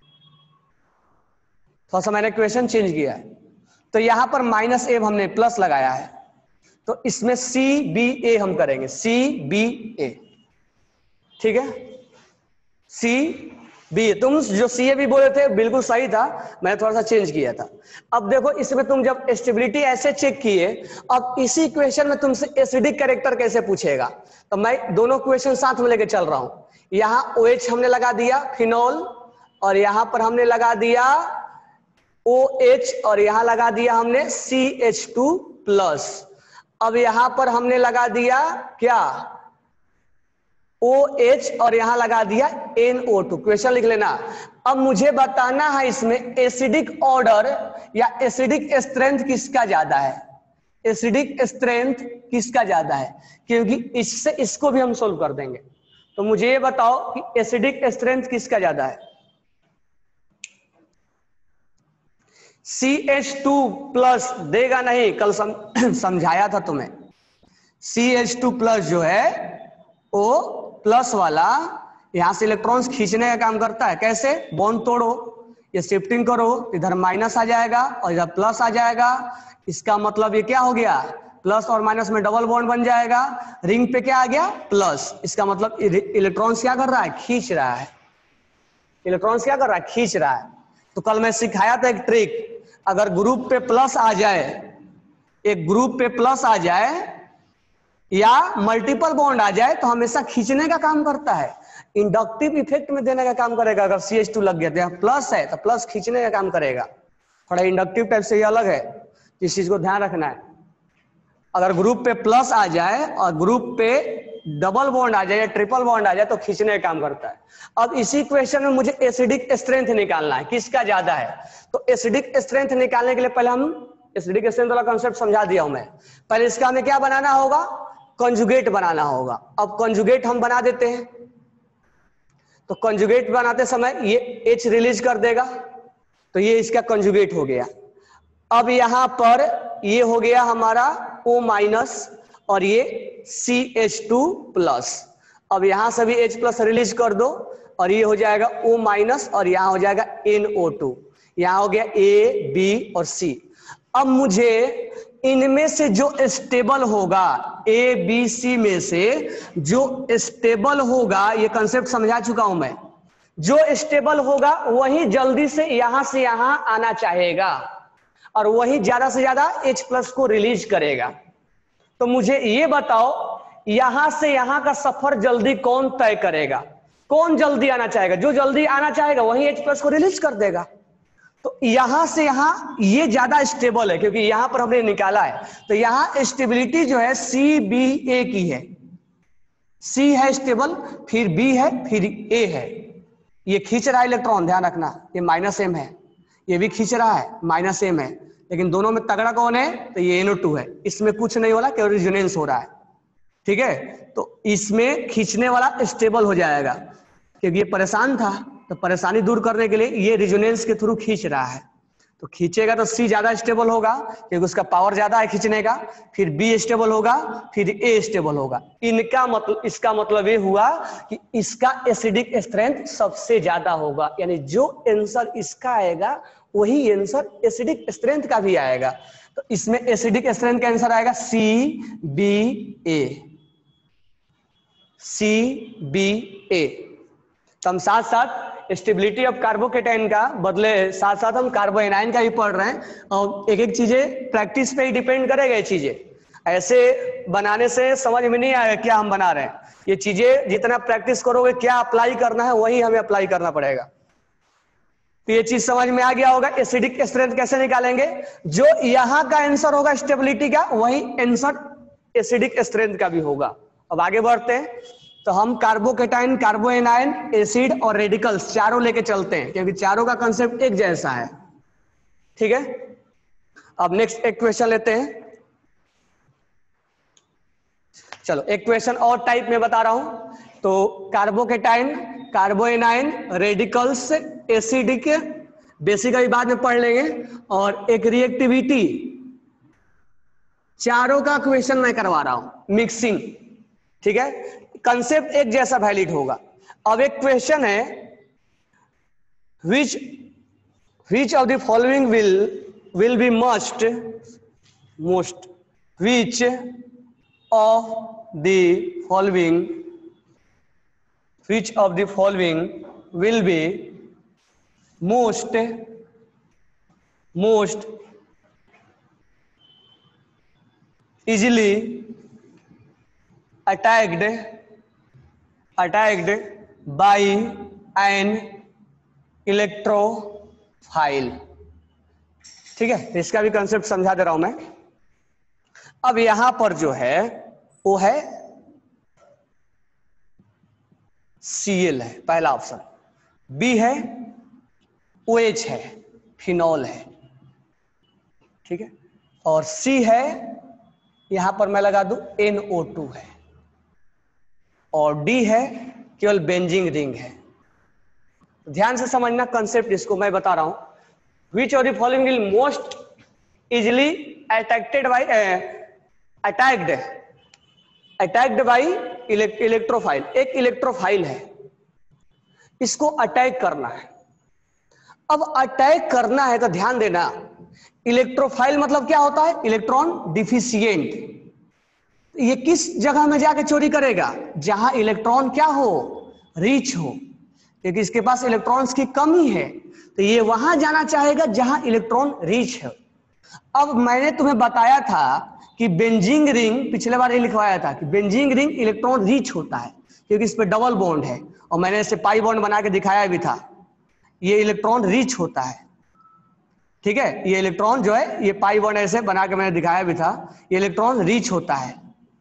Speaker 1: थोड़ा सा मैंने क्वेश्चन चेंज किया है। तो यहां पर माइनस ए हमने प्लस लगाया है, तो इसमें सी बी ए हम करेंगे, सी बी ए, ठीक है, सी बी। तुम जो सी ए बी बोले थे बिल्कुल सही था, मैंने थोड़ा सा चेंज किया था। अब देखो इसमें तुम जब स्टेबिलिटी ऐसे चेक किए, अब इसी क्वेश्चन में तुमसे एसिडिक कैरेक्टर कैसे पूछेगा, तो मैं दोनों क्वेश्चन साथ में लेके चल रहा हूं। यहां OH हमने लगा दिया फिनॉल, और यहां पर हमने लगा दिया OH, और यहां लगा दिया हमने सी एच टू प्लस। अब यहां पर हमने लगा दिया क्या, OH, और यहां लगा दिया एन ओ टू। क्वेश्चन लिख लेना। अब मुझे बताना है इसमें एसिडिक ऑर्डर या एसिडिक स्ट्रेंथ किसका ज्यादा है, एसिडिक स्ट्रेंथ किसका ज्यादा है, क्योंकि इससे इसको भी हम सोल्व कर देंगे। तो मुझे ये बताओ कि एसिडिक स्ट्रेंथ किसका ज्यादा है। सी एच टू प्लस देगा नहीं, कल सम, समझाया था तुम्हें। सी एच टू प्लस जो है वो प्लस वाला यहां से इलेक्ट्रॉन्स खींचने का काम करता है। कैसे, बॉन्ड तोड़ो, ये शिफ्टिंग करो, इधर माइनस आ जाएगा और इधर प्लस आ जाएगा। इसका मतलब ये क्या हो गया, प्लस और माइनस में डबल बॉन्ड बन जाएगा। रिंग पे क्या आ गया, प्लस। इसका मतलब इलेक्ट्रॉन्स क्या कर रहा है, खींच रहा है। इलेक्ट्रॉन्स क्या कर रहा है, खींच रहा है। तो कल मैं सिखाया था एक ट्रिक, अगर ग्रुप पे प्लस आ जाए, एक ग्रुप पे प्लस आ जाए या मल्टीपल बॉन्ड आ जाए, तो हमेशा खींचने का काम करता है, इंडक्टिव इफेक्ट में देने का काम करेगा। अगर सी एच टू लग गया तो यहाँ प्लस है तो प्लस खींचने का काम करेगा। थोड़ा इंडक्टिव टाइप से ये अलग है, इस चीज को ध्यान रखना है। अगर ग्रुप पे प्लस आ जाए और ग्रुप पे डबल बॉन्ड आ जाए या ट्रिपल बॉन्ड आ जाए तो खींचने का काम करता है। अब इसी क्वेश्चन में मुझे एसिडिक स्ट्रेंथ निकालना है, किसका ज्यादा है। तो एसिडिक स्ट्रेंथ निकालने के लिए पहले हम एसिडिक स्ट्रेंथ वाला कॉन्सेप्ट समझा दिया हूं मैं। पहले इसका हमें क्या बनाना होगा, कंजुगेट बनाना होगा। अब कंजुगेट हम बना देते हैं। तो कंजुगेट बनाते समय ये H रिलीज कर देगा, तो ये इसका कंजुगेट हो गया। अब यहां पर ये हो गया हमारा O माइनस और ये सी एच टू प्लस। अब यहां से भी H प्लस रिलीज कर दो और ये हो जाएगा O माइनस और यहां हो जाएगा एन ओ टू। यहां हो गया A, B और C। अब मुझे इनमें से जो स्टेबल होगा, ए बी सी में से जो स्टेबल होगा, ये कंसेप्ट समझा चुका हूं मैं, जो स्टेबल होगा वही जल्दी से यहां से यहां आना चाहेगा और वही ज्यादा से ज्यादा H प्लस को रिलीज करेगा। तो मुझे ये बताओ यहां से यहां का सफर जल्दी कौन तय करेगा, कौन जल्दी आना चाहेगा। जो जल्दी आना चाहेगा वही H प्लस को रिलीज कर देगा। तो यहां से यहां ये ज्यादा स्टेबल है क्योंकि यहां पर हमने निकाला है। तो यहां स्टेबिलिटी जो है सी बी ए की है। सी है स्टेबल, फिर बी है, फिर ए है। ये खींच रहा है इलेक्ट्रॉन, ध्यान रखना, ये माइनस एम है, ये भी खींच रहा है माइनस एम है, लेकिन दोनों में तगड़ा कौन है, तो ये एन ओ टू है। इसमें कुछ नहीं हो रहा, केवल रिजोनेंस हो रहा है। ठीक है, तो इसमें खींचने वाला स्टेबल हो जाएगा क्योंकि ये परेशान था, तो परेशानी दूर करने के लिए ये रिजोनेंस के थ्रू खींच रहा है। तो खींचेगा तो सी ज्यादा स्टेबल होगा क्योंकि उसका पावर ज्यादा है खींचने का, फिर बी स्टेबल होगा, फिर ए स्टेबल होगा। इनका मतलब, इसका मतलब ये हुआ कि इसका एसिडिक स्ट्रेंथ सबसे ज्यादा होगा, यानी जो आंसर इसका आएगा वही आंसर एसिडिक स्ट्रेंथ का भी आएगा। तो इसमें एसिडिक स्ट्रेंथ का आंसर आएगा सी बी ए, सी बी ए। तो हम साथ साथ स्टेबिलिटी ऑफ कार्बोकेटाइन का बदले साथ साथ हम कार्बोएनाइन का भी पढ़ रहे हैं और एक एक चीजें प्रैक्टिस पे ही डिपेंड करेगा। ये चीजें ऐसे बनाने से समझ में नहीं आएगा क्या हम बना रहे हैं। ये चीजें जितना प्रैक्टिस करोगे, क्या अप्लाई करना है वही हमें अप्लाई करना पड़ेगा। तो ये चीज समझ में आ गया होगा। एसिडिक स्ट्रेंथ कैसे निकालेंगे, जो यहां का आंसर होगा स्टेबिलिटी का वही आंसर एसिडिक स्ट्रेंथ का भी होगा। अब आगे बढ़ते हैं, तो हम कार्बोकेटाइन, कार्बोएनाइन, एसिड और रेडिकल्स चारों लेके चलते हैं क्योंकि चारों का कंसेप्ट एक जैसा है। ठीक है, अब नेक्स्ट एक क्वेश्चन लेते हैं। चलो एक क्वेश्चन और टाइप में बता रहा हूं। तो carbocation, carbanion, radicals, acidic, basic अभी बाद में पढ़ लेंगे, और एक रिएक्टिविटी, चारों का क्वेश्चन मैं करवा रहा हूं, मिक्सिंग। ठीक है, कंसेप्ट एक जैसा वैलिड होगा। अब एक क्वेश्चन है, which which of the following will will be must most which of the following which of the following will be most most easily attacked attacked by an electrophile। ठीक है, इसका भी कंसेप्ट समझा दे रहा हूं मैं। अब यहां पर जो है वो है Cl है पहला ऑप्शन, बी है OH है, फिनॉल है। ठीक है, और सी है, यहां पर मैं लगा दूं एन ओ टू है, और डी है केवल बेंजिंग रिंग है। ध्यान से समझना कंसेप्ट, इसको मैं बता रहा हूं। Which of the following will most easily attacked by attacked attacked by electrophile. एक इलेक्ट्रोफाइल है, इसको अटैक करना है। अब अटैक करना है तो ध्यान देना, इलेक्ट्रोफाइल मतलब क्या होता है, इलेक्ट्रॉन डिफिशियंट। ये किस जगह में जाके चोरी करेगा, जहां इलेक्ट्रॉन क्या हो, रिच हो, क्योंकि इसके पास इलेक्ट्रॉन्स की कमी है, तो ये वहां जाना चाहेगा जहां इलेक्ट्रॉन रिच है। अब मैंने तुम्हें बताया था कि बेंजिंग रिंग, पिछले बार ये लिखवाया था कि बेंजिंग रिंग इलेक्ट्रॉन रिच होता है क्योंकि इस पे डबल बॉन्ड है, और मैंने इसे पाई बॉन्ड बना के दिखाया भी था। ये इलेक्ट्रॉन रिच होता है। ठीक है, ये इलेक्ट्रॉन जो है ये पाई वन ऐसे बना के मैंने दिखाया भी था, ये इलेक्ट्रॉन रीच होता है।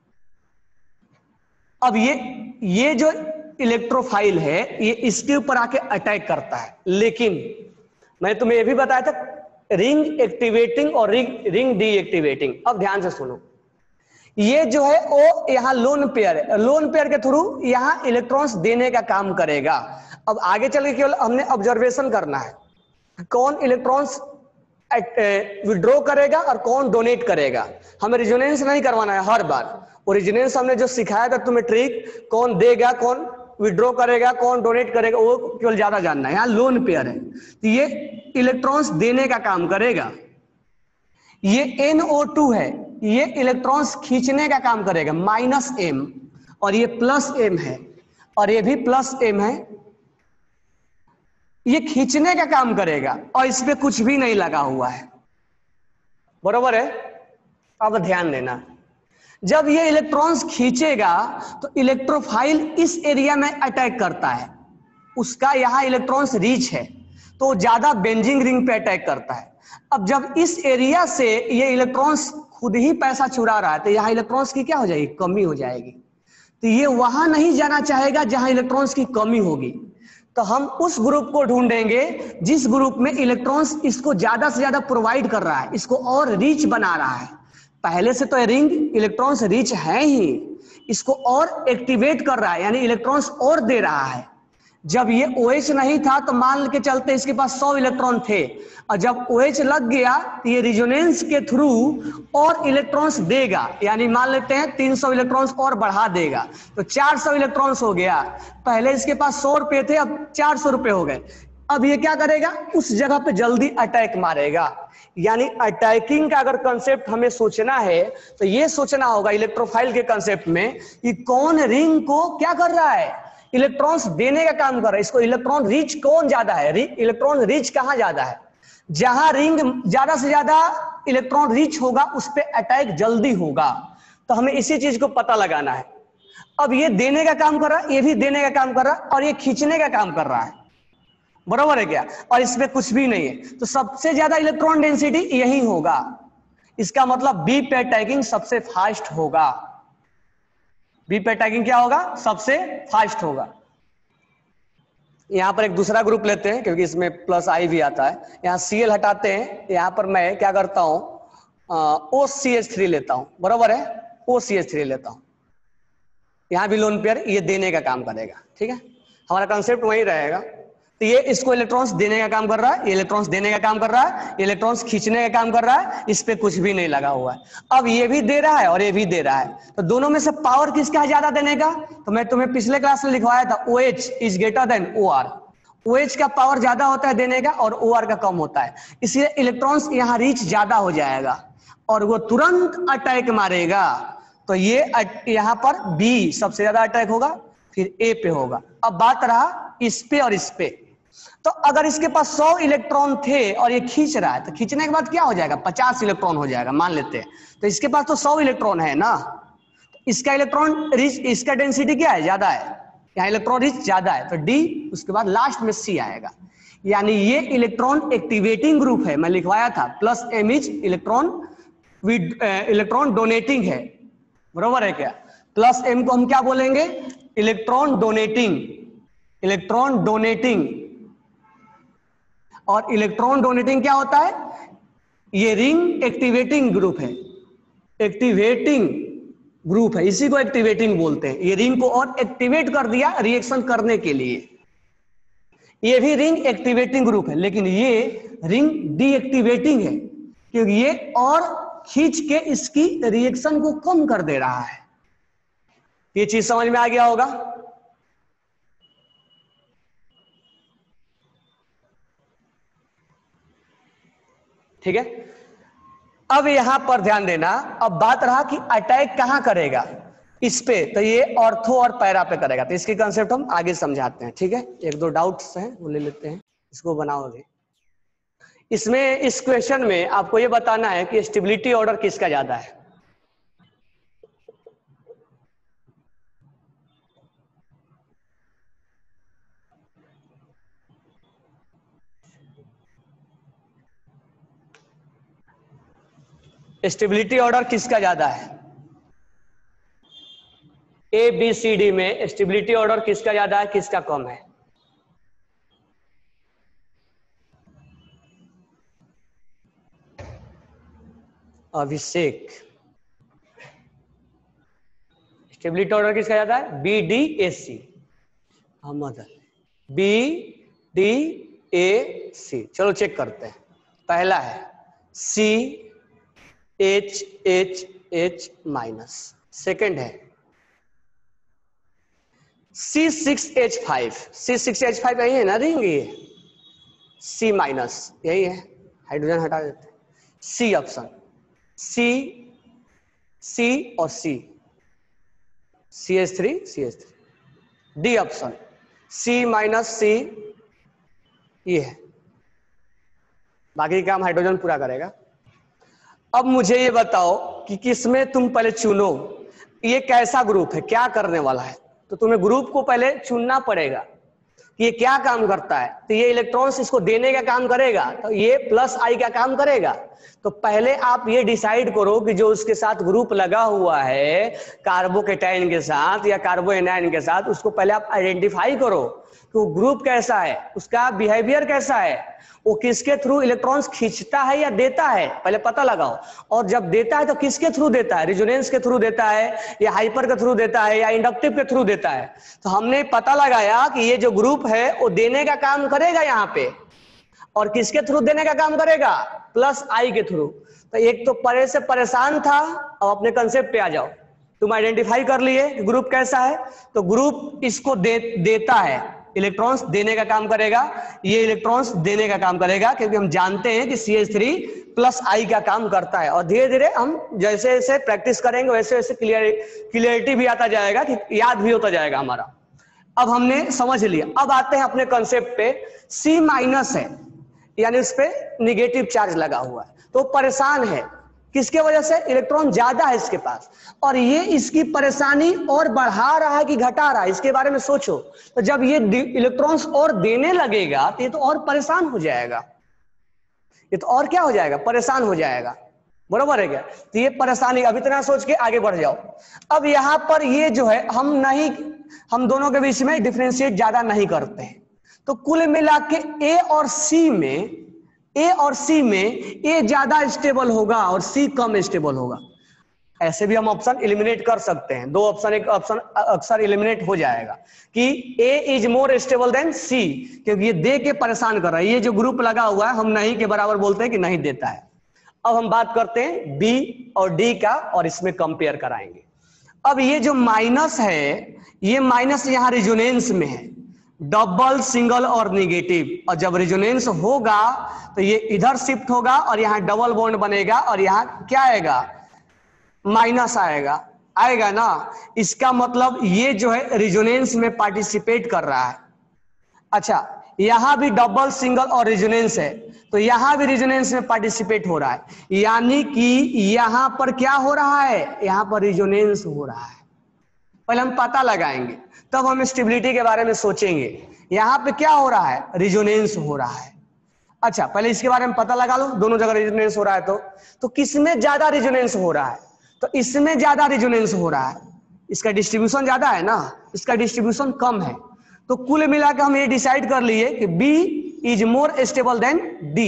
Speaker 1: अब ये ये जो इलेक्ट्रोफाइल है ये इसके ऊपर आके अटैक करता है, लेकिन मैंने तुम्हें ये भी बताया था रिंग एक्टिवेटिंग और रिंग रिंग डीएक्टिवेटिंग। अब ध्यान से सुनो, ये जो है वो यहाँ लोन पेयर है, लोन पेयर के थ्रू यहाँ इलेक्ट्रॉन्स देने का काम करेगा। अब आगे चल के केवल हमने ऑब्जर्वेशन करना है कौन इलेक्ट्रॉन्स विड्रॉ करेगा और कौन डोनेट करेगा। हमें रिजोनेंस नहीं करवाना है हर बार, और रिजोनेंस हमने जो सिखाया था तुम्हें ट्रिक, कौन देगा कौन विड्रॉ करेगा कौन डोनेट करेगा, वो केवल ज्यादा जानना है। यहाँ लोन पेयर है तो ये इलेक्ट्रॉन्स देने का काम करेगा। ये एन ओ टू है, ये इलेक्ट्रॉन्स खींचने का काम करेगा, माइनस एम, और ये प्लस एम है और ये भी प्लस एम है, ये खींचने का काम करेगा और इस पे कुछ भी नहीं लगा हुआ है। बरोबर है? अब ध्यान देना, जब ये इलेक्ट्रॉन्स खींचेगा तो इलेक्ट्रोफाइल इस एरिया में अटैक करता है, उसका यहां इलेक्ट्रॉन्स रीच है तो ज्यादा बेंजिंग रिंग पे अटैक करता है। अब जब इस एरिया से ये इलेक्ट्रॉन्स खुद ही पैसा चुरा रहा है तो यहां इलेक्ट्रॉन्स की क्या हो जाएगी, कमी हो जाएगी। तो ये वहां नहीं जाना चाहेगा जहां इलेक्ट्रॉन्स की कमी होगी, तो हम उस ग्रुप को ढूंढेंगे जिस ग्रुप में इलेक्ट्रॉन्स इसको ज्यादा से ज्यादा प्रोवाइड कर रहा है, इसको और रिच बना रहा है। पहले से तो रिंग इलेक्ट्रॉन्स रिच है ही, इसको और एक्टिवेट कर रहा है यानी इलेक्ट्रॉन्स और दे रहा है। जब ये OH नहीं था तो मान के चलते इसके पास सौ इलेक्ट्रॉन थे, और जब OH लग गया तो ये रिजोनेंस के थ्रू और इलेक्ट्रॉन्स देगा, यानी मान लेते हैं तीन सौ इलेक्ट्रॉन्स और बढ़ा देगा तो चार सौ इलेक्ट्रॉन्स हो गया। पहले इसके पास सौ रुपए थे, अब चार सौ रुपए हो गए। अब ये क्या करेगा, उस जगह पे जल्दी अटैक मारेगा। यानी अटैकिंग का अगर कंसेप्ट हमें सोचना है तो ये सोचना होगा इलेक्ट्रोफाइल के कंसेप्ट में कि कौन रिंग को क्या कर रहा है, इलेक्ट्रॉन्स देने का काम कर रहा है। इसको इलेक्ट्रॉन रिच कौन ज्यादा है, इलेक्ट्रॉन रिच कहां ज्यादा है, जहां रिंग ज्यादा से ज्यादा इलेक्ट्रॉन रिच होगा उस पर अटैक जल्दी होगा। तो हमें इसी चीज को पता लगाना है। अब ये देने का काम कर रहा है, ये भी देने का काम कर रहा है, और ये खींचने का काम कर रहा है। बराबर है क्या? और इसमें कुछ भी नहीं है, तो सबसे ज्यादा इलेक्ट्रॉन डेंसिटी यही होगा। इसका मतलब बी पे अटैकिंग सबसे फास्ट होगा। बी पे अटैकिंग क्या होगा, सबसे फास्ट होगा। यहां पर एक दूसरा ग्रुप लेते हैं क्योंकि इसमें प्लस आई भी आता है। यहां Cl हटाते हैं, यहां पर मैं क्या करता हूं, ओ सी एच थ्री लेता हूं। बराबर है, ओ सी एच थ्री लेता हूं। यहां भी लोन पेयर ये देने का काम करेगा। ठीक है, हमारा कंसेप्ट वही रहेगा। तो ये इसको इलेक्ट्रॉन्स देने का काम कर रहा है, ये इलेक्ट्रॉन्स देने का काम कर रहा है, ये इलेक्ट्रॉन्स खींचने का काम कर रहा है, इस पे कुछ भी नहीं लगा हुआ है। अब ये भी दे रहा है और ये भी दे रहा है, तो दोनों में से पावर किसका है ज्यादा देने का? तो मैं तुम्हें पिछले क्लास में लिखवाया था OH is greater than OR। OH का पावर ज्यादा होता है देने का और OR का कम होता है, इसलिए इलेक्ट्रॉन्स यहाँ रीच ज्यादा हो जाएगा और वो तुरंत अटैक मारेगा। तो ये यहाँ पर B सबसे ज्यादा अटैक होगा, फिर A पे होगा। अब बात रहा इस पे और इस पे, तो अगर इसके पास सौ इलेक्ट्रॉन थे और ये खींच रहा है तो खींचने के बाद क्या हो जाएगा, पचास इलेक्ट्रॉन हो जाएगा मान लेते हैं। तो इसके पास तो सौ इलेक्ट्रॉन है ना, इसका इलेक्ट्रॉन रिच, इसका डेंसिटी क्या है, ज्यादा है, यहाँ इलेक्ट्रॉन रिच ज्यादा है, तो डी, उसके बाद लास्ट में सी आएगा। यानी ये इलेक्ट्रॉन एक्टिवेटिंग ग्रुप है, मैं लिखवाया था plus M is electron with electron donating है। बरोबर है क्या? प्लस एम को हम क्या बोलेंगे, इलेक्ट्रॉन डोनेटिंग, इलेक्ट्रॉन डोनेटिंग। और इलेक्ट्रॉन डोनेटिंग क्या होता है, ये रिंग एक्टिवेटिंग ग्रुप है, एक्टिवेटिंग ग्रुप है, इसी को एक्टिवेटिंग बोलते हैं। ये रिंग को और एक्टिवेट कर दिया रिएक्शन करने के लिए, ये भी रिंग एक्टिवेटिंग ग्रुप है, लेकिन ये रिंग डीएक्टिवेटिंग है क्योंकि ये और खींच के इसकी रिएक्शन को कम कर दे रहा है। ये चीज समझ में आ गया होगा? ठीक है, अब यहां पर ध्यान देना। अब बात रहा कि अटैक कहां करेगा, इस पे, तो ये ऑर्थो और पैरा पे करेगा। तो इसके कंसेप्ट हम आगे समझाते हैं। ठीक है, एक दो डाउट्स हैं वो ले लेते हैं, इसको बनाओगे। इसमें इस क्वेश्चन में आपको ये बताना है कि स्टेबिलिटी ऑर्डर किसका ज्यादा है। स्टेबिलिटी ऑर्डर किसका ज्यादा है? ए बी सी डी में स्टेबिलिटी ऑर्डर किसका ज्यादा है, किसका कम है? अभिषेक, स्टेबिलिटी ऑर्डर किसका ज्यादा है? B D A C. Ahmad, B D A C. चलो चेक करते हैं। पहला है C H H H minus, second है C six H five, C six H five यही है ना, रिंग ये सी माइनस यही है, हाइड्रोजन हटा देते हैं। सी ऑप्शन, सी सी और C, C H three C H three. D option C minus C, ये है, बाकी काम हाइड्रोजन पूरा करेगा। अब मुझे ये बताओ कि किसमें तुम पहले चुनो, ये कैसा ग्रुप है, क्या करने वाला है। तो तुम्हें ग्रुप को पहले चुनना पड़ेगा कि ये क्या काम करता है। तो ये इलेक्ट्रॉन्स इसको देने का काम करेगा, तो ये प्लस आई का काम करेगा। तो पहले आप ये डिसाइड करो कि जो उसके साथ ग्रुप लगा हुआ है कार्बोकेटाइन के साथ या कार्बोएनाइन के साथ, उसको पहले आप आइडेंटिफाई करो कि वो ग्रुप कैसा है, उसका बिहेवियर कैसा है, वो किसके थ्रू इलेक्ट्रॉन्स खींचता है या देता है, पहले पता लगाओ। और जब देता है तो किसके थ्रू देता है, रेजोनेंस के थ्रू देता है या हाइपर के थ्रू देता है या इंडक्टिव के थ्रू देता है। तो हमने पता लगाया कि ये जो ग्रुप है वो देने का काम करेगा यहाँ पे, और किसके थ्रू देने का काम करेगा, प्लस आई के थ्रू। तो एक तो परे से परेशान था, अब अपने कंसेप्ट पे आ जाओ। तुम आइडेंटिफाई कर लिए कि ग्रुप कैसा है, तो ग्रुप इसको दे, देता है, इलेक्ट्रॉन्स देने का काम करेगा, ये इलेक्ट्रॉन्स देने का काम करेगा, क्योंकि हम जानते हैं कि C H three plus I का काम करता है। और धीरे धीरे हम जैसे जैसे प्रैक्टिस करेंगे वैसे वैसे क्लियर क्लियरिटी भी आता जाएगा, कि याद भी होता जाएगा हमारा। अब हमने समझ लिया, अब आते हैं अपने कंसेप्ट पे। सी माइनस है यानी उस पर निगेटिव चार्ज लगा हुआ है, तो परेशान है, किसके वजह से, इलेक्ट्रॉन ज्यादा है इसके पास, और ये इसकी परेशानी और बढ़ा रहा है कि घटा रहा है, इसके बारे में सोचो। तो जब ये इलेक्ट्रॉन्स और देने लगेगा तो ये तो और परेशान हो जाएगा, ये तो और क्या हो जाएगा, परेशान हो जाएगा, बरोबर है क्या। तो ये परेशानी, अब इतना सोच के आगे बढ़ जाओ। अब यहां पर ये जो है हम नहीं, हम दोनों के बीच में डिफरेंशिएट ज्यादा नहीं करते हैं। तो कुल मिला के ए और सी में, ए और सी में ए ज्यादा स्टेबल होगा और सी कम स्टेबल होगा। ऐसे भी हम ऑप्शन एलिमिनेट कर सकते हैं, दो ऑप्शन, एक ऑप्शन अक्सर एलिमिनेट हो जाएगा कि A is more stable than C, क्योंकि ये दे के परेशान कर रहा है। ये जो ग्रुप लगा हुआ है हम नहीं के बराबर बोलते हैं कि नहीं देता है। अब हम बात करते हैं बी और डी का, और इसमें कंपेयर कराएंगे। अब ये जो माइनस है, ये माइनस यहाँ रेजोनेंस में है, डबल, सिंगल और निगेटिव, और जब रेजोनेंस होगा तो ये इधर शिफ्ट होगा और यहाँ डबल बॉन्ड बनेगा, और यहाँ क्या आएगा, माइनस आएगा, आएगा ना। इसका मतलब ये जो है रेजोनेंस में पार्टिसिपेट कर रहा है। अच्छा, यहां भी डबल, सिंगल और रेजोनेंस है, तो यहां भी रेजोनेंस में पार्टिसिपेट हो रहा है, यानी कि यहां पर क्या हो रहा है, यहां पर रेजोनेंस हो रहा है। पहले हम पता लगाएंगे, तब हम स्टेबिलिटी के बारे में सोचेंगे। यहां पे क्या हो रहा है, रेजोनेंस हो रहा है। अच्छा, पहले इसके बारे में पता लगा लो, दोनों जगह रेजोनेंस हो रहा है तो तो किसमें ज्यादा रेजोनेंस हो रहा है, तो इसमें ज्यादा रेजोनेंस हो रहा है, इसका डिस्ट्रीब्यूशन ज्यादा है ना, इसका डिस्ट्रीब्यूशन कम है। तो कुल मिलाकर हम ये डिसाइड कर लिए कि B is more stable than D,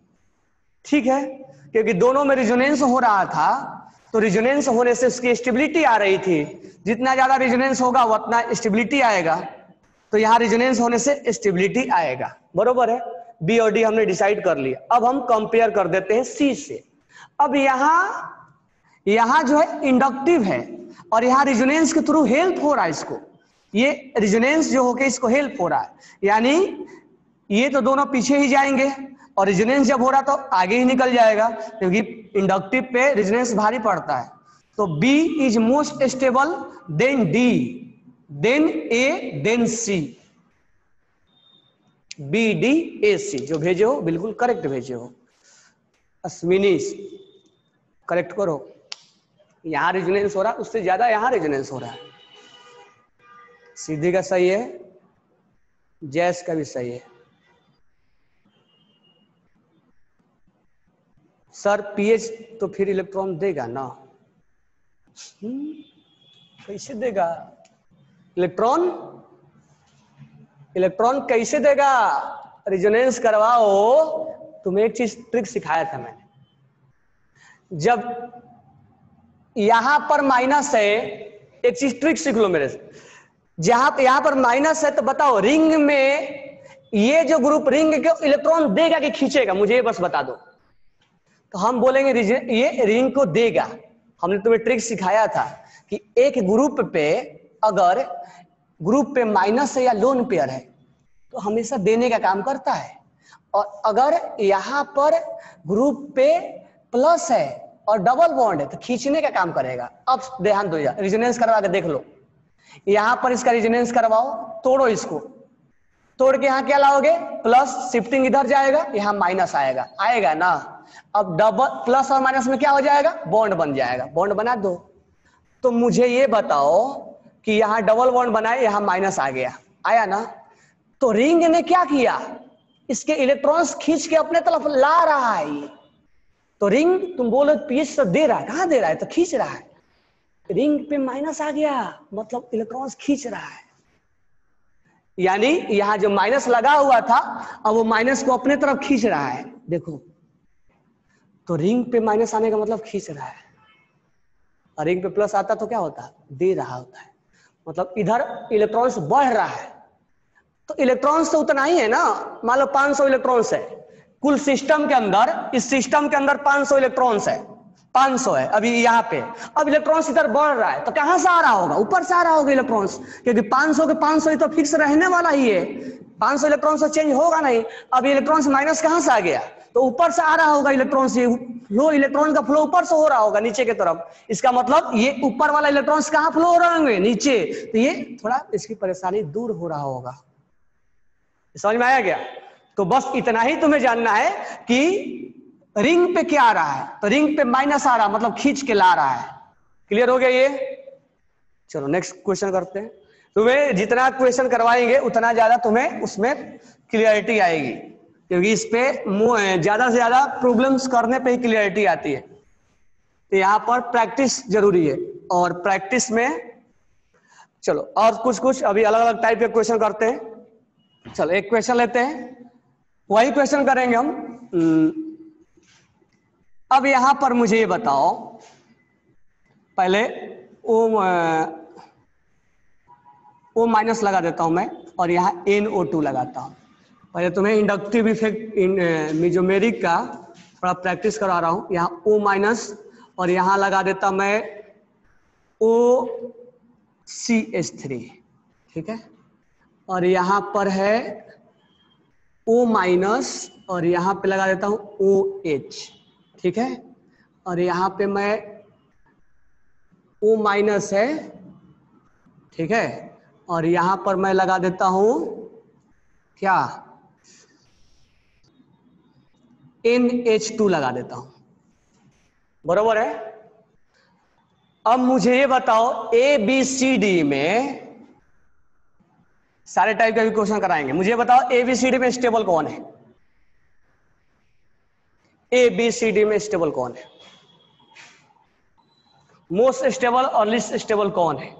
Speaker 1: ठीक है, क्योंकि दोनों में रेजोनेंस हो रहा था, तो रेजोनेंस होने से उसकी स्टेबिलिटी आ रही थी। जितना ज्यादा रेजोनेंस होगा उतना स्टेबिलिटी आएगा, तो यहां रेजोनेंस होने से स्टेबिलिटी आएगा, बरोबर है। बी और डी हमने डिसाइड कर लिया। अब हम कंपेयर कर देते हैं सी से। अब यहां यहां जो है इंडक्टिव है, और यहां रेजोनेंस के थ्रू हेल्प हो रहा है इसको, ये रेजोनेंस जो होके इसको हेल्प हो रहा है, यानी ये तो दोनों पीछे ही जाएंगे, और रेजोनेंस जब हो रहा तो आगे ही निकल जाएगा, क्योंकि इंडक्टिव पे रेजोनेंस भारी पड़ता है। तो B is most stable than D, than A, than C, B D A C. जो भेजे हो बिल्कुल करेक्ट भेजे हो। अश्विनी करेक्ट करो, यहां रेजोनेंस हो रहा है, उससे ज्यादा यहां रेजोनेंस हो रहा है। सीधी का सही है, जैस का भी सही है। सर पीएच तो फिर इलेक्ट्रॉन देगा ना? हम्म, कैसे देगा इलेक्ट्रॉन? इलेक्ट्रॉन कैसे देगा? रेजोनेंस करवाओ। तुम्हें एक चीज ट्रिक सिखाया था मैंने, जब यहां पर माइनस है, एक चीज ट्रिक सीख लो मेरे से। जहां यहां पर माइनस है तो बताओ रिंग में ये जो ग्रुप रिंग के इलेक्ट्रॉन देगा कि खींचेगा? मुझे ये बस बता दो। तो हम बोलेंगे ये रिंग को देगा। हमने तुम्हें ट्रिक सिखाया था कि एक ग्रुप पे अगर ग्रुप पे माइनस है या लोन पेयर है तो हमेशा देने का काम करता है, और अगर यहां पर ग्रुप पे प्लस है और डबल बॉन्ड है तो खींचने का काम करेगा। अब ध्यान दो, यार रेजोनेंस करवा के देख लो। यहां पर इसका रेजोनेंस करवाओ, तोड़ो इसको, तोड़ के यहां क्या लाओगे? प्लस, शिफ्टिंग इधर जाएगा, यहां माइनस आएगा, आएगा ना? अब डबल प्लस और माइनस में क्या हो जाएगा? बॉन्ड बन जाएगा। बॉन्ड बना दो। तो मुझे ये बताओ कि यहां डबल बॉन्ड बनाए, यहां माइनस आ गया, आया ना? तो रिंग ने क्या किया? इसके इलेक्ट्रॉन्स खींच के अपने तरफ ला रहा है ये। तो रिंग, तुम बोलो पीएच तो दे रहा है, कहां दे रहा है? तो खींच रहा है। रिंग पे माइनस आ गया, मतलब इलेक्ट्रॉन्स खींच रहा है। यानी यहां जो माइनस लगा हुआ था अब वो माइनस को अपने तरफ खींच रहा है। देखो, तो रिंग पे माइनस आने का मतलब खींच रहा है, और रिंग पे प्लस आता तो क्या होता? दे रहा होता है। मतलब इधर इलेक्ट्रॉन्स बढ़ रहा है। तो इलेक्ट्रॉन्स तो उतना ही है ना। मान लो पाँच सौ इलेक्ट्रॉन्स है कुल सिस्टम के अंदर। इस सिस्टम के अंदर पाँच सौ इलेक्ट्रॉन्स है, पाँच सौ है अभी यहाँ पे। अब इलेक्ट्रॉन्स इधर बढ़ रहा है तो कहां से आ रहा होगा? ऊपर से आ रहा होगा इलेक्ट्रॉन्स, क्योंकि पाँच सौ के पाँच सौ ही तो फिक्स रहने वाला ही है। पाँच सौ इलेक्ट्रॉन्स तो चेंज होगा नहीं। अब इलेक्ट्रॉन्स माइनस कहां से आ गया? तो ऊपर से आ रहा होगा इलेक्ट्रॉन्स। फ्लो, इलेक्ट्रॉन का फ्लो ऊपर से हो रहा होगा नीचे की तरफ। इसका मतलब ये ऊपर वाला इलेक्ट्रॉन्स कहां फ्लो हो रहे होंगे? नीचे। तो ये थोड़ा इसकी परेशानी दूर हो रहा होगा। समझ में आया क्या? तो बस इतना ही तुम्हें जानना है कि रिंग पे क्या आ रहा है। तो रिंग पे माइनस आ रहा मतलब खींच के ला रहा है। क्लियर हो गया ये? चलो नेक्स्ट क्वेश्चन करते हैं। तुम्हें जितना क्वेश्चन करवाएंगे उतना ज्यादा तुम्हें उसमें क्लियरिटी आएगी, क्योंकि इस पे ज्यादा से ज्यादा प्रॉब्लम्स करने पे ही क्लियरिटी आती है। तो यहां पर प्रैक्टिस जरूरी है, और प्रैक्टिस में चलो और कुछ कुछ अभी अलग अलग टाइप के क्वेश्चन करते हैं। चलो एक क्वेश्चन लेते हैं, वही क्वेश्चन करेंगे हम। अब यहां पर मुझे ये बताओ, पहले ओ ओ माइनस लगा देता हूं मैं, और यहां एन ओ टू लगाता हूं। पहले तुम्हें इंडक्टिव इफेक्ट मेजोमेरिक का थोड़ा प्रैक्टिस करा रहा हूं। यहां ओ माइनस, और यहां लगा देता मैं ओ सी एच थ्री, ठीक है। और यहां पर है ओ माइनस, और यहां पे लगा देता हूं ओ एच, ठीक है। और यहां पे मैं ओ माइनस है, ठीक है, और यहां पर मैं लगा देता हूं क्या, एन एच टू लगा देता हूं, बरोबर है। अब मुझे ये बताओ, ए बी सी डी में सारे टाइप के भी क्वेश्चन कराएंगे। मुझे बताओ ए बी सी डी में स्टेबल कौन है? ए बी सी डी में स्टेबल कौन है? मोस्ट स्टेबल और लिस्ट स्टेबल कौन है?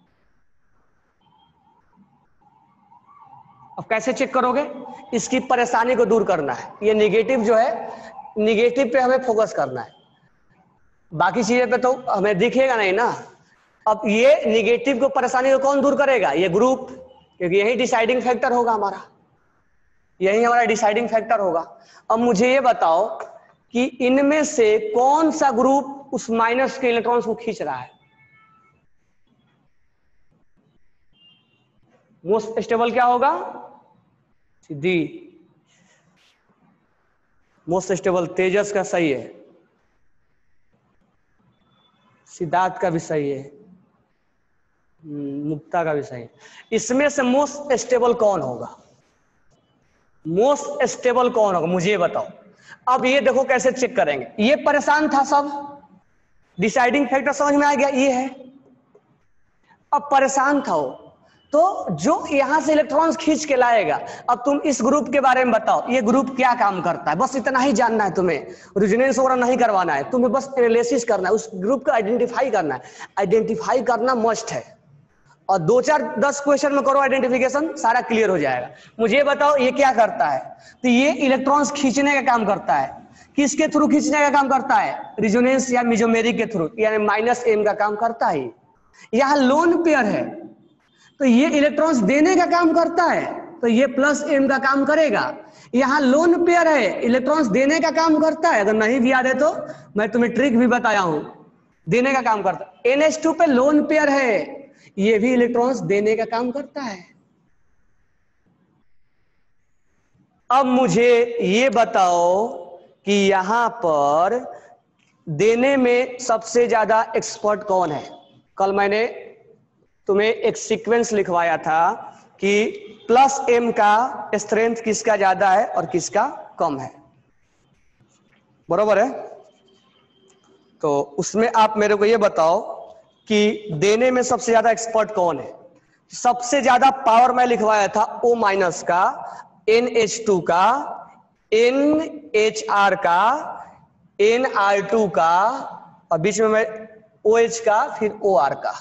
Speaker 1: अब कैसे चेक करोगे? इसकी परेशानी को दूर करना है। ये निगेटिव जो है, निगेटिव पे हमें फोकस करना है, बाकी चीजें पे तो हमें दिखेगा नहीं ना। अब ये निगेटिव को, परेशानी को कौन दूर करेगा? ये ग्रुप, क्योंकि यही डिसाइडिंग फैक्टर होगा हमारा, यही हमारा डिसाइडिंग फैक्टर होगा। अब मुझे ये बताओ कि इनमें से कौन सा ग्रुप उस माइनस के इलेक्ट्रॉन्स को खींच रहा है? मोस्ट स्टेबल क्या होगा? डी। मोस्ट स्टेबल तेजस का सही है, सिद्धार्थ का भी सही है, मुक्ता का भी सही है। इसमें से मोस्ट स्टेबल कौन होगा? मोस्ट स्टेबल कौन होगा मुझे बताओ। अब ये देखो कैसे चेक करेंगे। ये परेशान था सब, डिसाइडिंग फैक्टर समझ में आ गया, ये है। अब परेशान था वो, तो जो यहां से इलेक्ट्रॉन्स खींच के लाएगा। अब तुम इस ग्रुप के बारे में बताओ, ये ग्रुप क्या काम करता है, बस इतना ही जानना है तुम्हें, रेजोनेंस वगैरह नहीं करवाना है, तुम्हें बस एनालिसिस करना है, उस ग्रुप को आइडेंटिफाई करना है। आइडेंटिफाई करना मस्ट है, और दो चार दस क्वेश्चन में करो आइडेंटिफिकेशन, सारा क्लियर हो जाएगा। मुझे बताओ ये क्या करता है, तो ये इलेक्ट्रॉन्स खींचने का काम करता है। किसके थ्रू खींचने का काम करता है, रेजोनेंस या मेसोमेरी के थ्रू, यानी माइनस एम का काम करता है। यहां लोन पेयर है तो ये इलेक्ट्रॉन्स देने का काम करता है, तो ये प्लस एम का काम करेगा। यहां लोन पेयर है, इलेक्ट्रॉन्स देने का काम करता है। अगर नहीं भी याद है तो मैं तुम्हें ट्रिक भी बताया हूं, देने का काम करता है। एन एच टू पे लोन पेयर है, ये भी इलेक्ट्रॉन्स देने का काम करता है। अब मुझे ये बताओ कि यहां पर देने में सबसे ज्यादा एक्सपर्ट कौन है। कल मैंने तुम्हें एक सीक्वेंस लिखवाया था कि प्लस एम का स्ट्रेंथ किसका ज्यादा है और किसका कम है, बरोबर है। तो उसमें आप मेरे को ये बताओ कि देने में सबसे ज्यादा एक्सपर्ट कौन है। सबसे ज्यादा पावर मैं लिखवाया था O माइनस का, एन एच टू का, एन एच आर का, एन आर टू का, और बीच में मैं OH का, फिर O R का।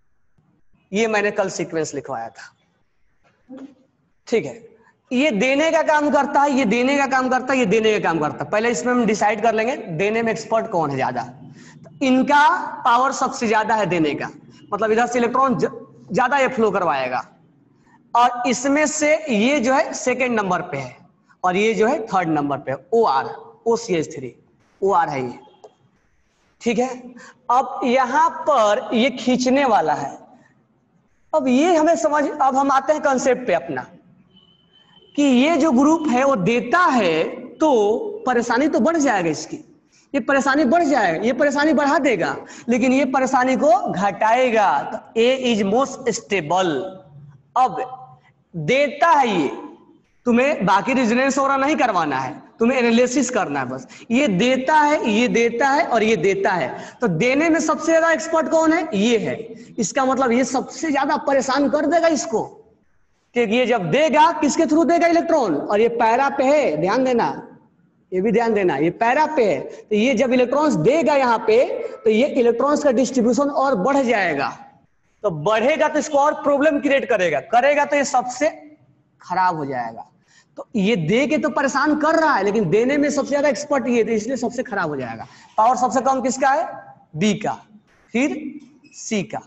Speaker 1: ये मैंने कल सीक्वेंस लिखवाया था, ठीक है। ये देने का काम करता है, ये देने का काम करता है, ये देने का काम करता है। पहले इसमें हम डिसाइड कर लेंगे देने में एक्सपर्ट कौन है ज्यादा। तो इनका पावर सबसे ज्यादा है देने का, मतलब इधर से इलेक्ट्रॉन ज्यादा ये फ्लो करवाएगा, और इसमें से ये जो है सेकेंड नंबर पे है, और ये जो है थर्ड नंबर पे है, O R O C H three O R है ये, ठीक है। अब यहां पर ये खींचने वाला है। अब ये हमें समझ, अब हम आते हैं कंसेप्ट पे अपना, कि ये जो ग्रुप है वो देता है तो परेशानी तो बढ़ जाएगा इसकी, ये परेशानी बढ़ जाएगा, ये परेशानी बढ़ा देगा, लेकिन ये परेशानी को घटाएगा। तो ए इज मोस्ट स्टेबल। अब देता है ये, तुम्हें बाकी रेजोनेंस वगैरह नहीं करवाना है, तुम्हें एनालिसिस करना है बस। ये देता है, ये देता है और ये देता है, तो देने में सबसे ज्यादा एक्सपर्ट कौन है, ये है। इसका मतलब ये सबसे ज्यादा परेशान कर देगा इसको, कि ये जब देगा किसके थ्रू देगा, इलेक्ट्रॉन, और ये पैरा पे है, ध्यान देना, ये भी ध्यान देना, ये पैरा पे है। तो ये जब इलेक्ट्रॉन्स देगा यहाँ पे, तो ये इलेक्ट्रॉन्स का डिस्ट्रीब्यूशन और बढ़ जाएगा। तो बढ़ेगा तो इसको और प्रॉब्लम क्रिएट करेगा, करेगा तो ये सबसे खराब हो जाएगा। तो ये दे के तो परेशान कर रहा है, लेकिन देने में सबसे ज्यादा एक्सपर्ट ये, तो इसलिए सबसे खराब हो जाएगा। पावर सबसे कम किसका है, बी का, फिर सी का,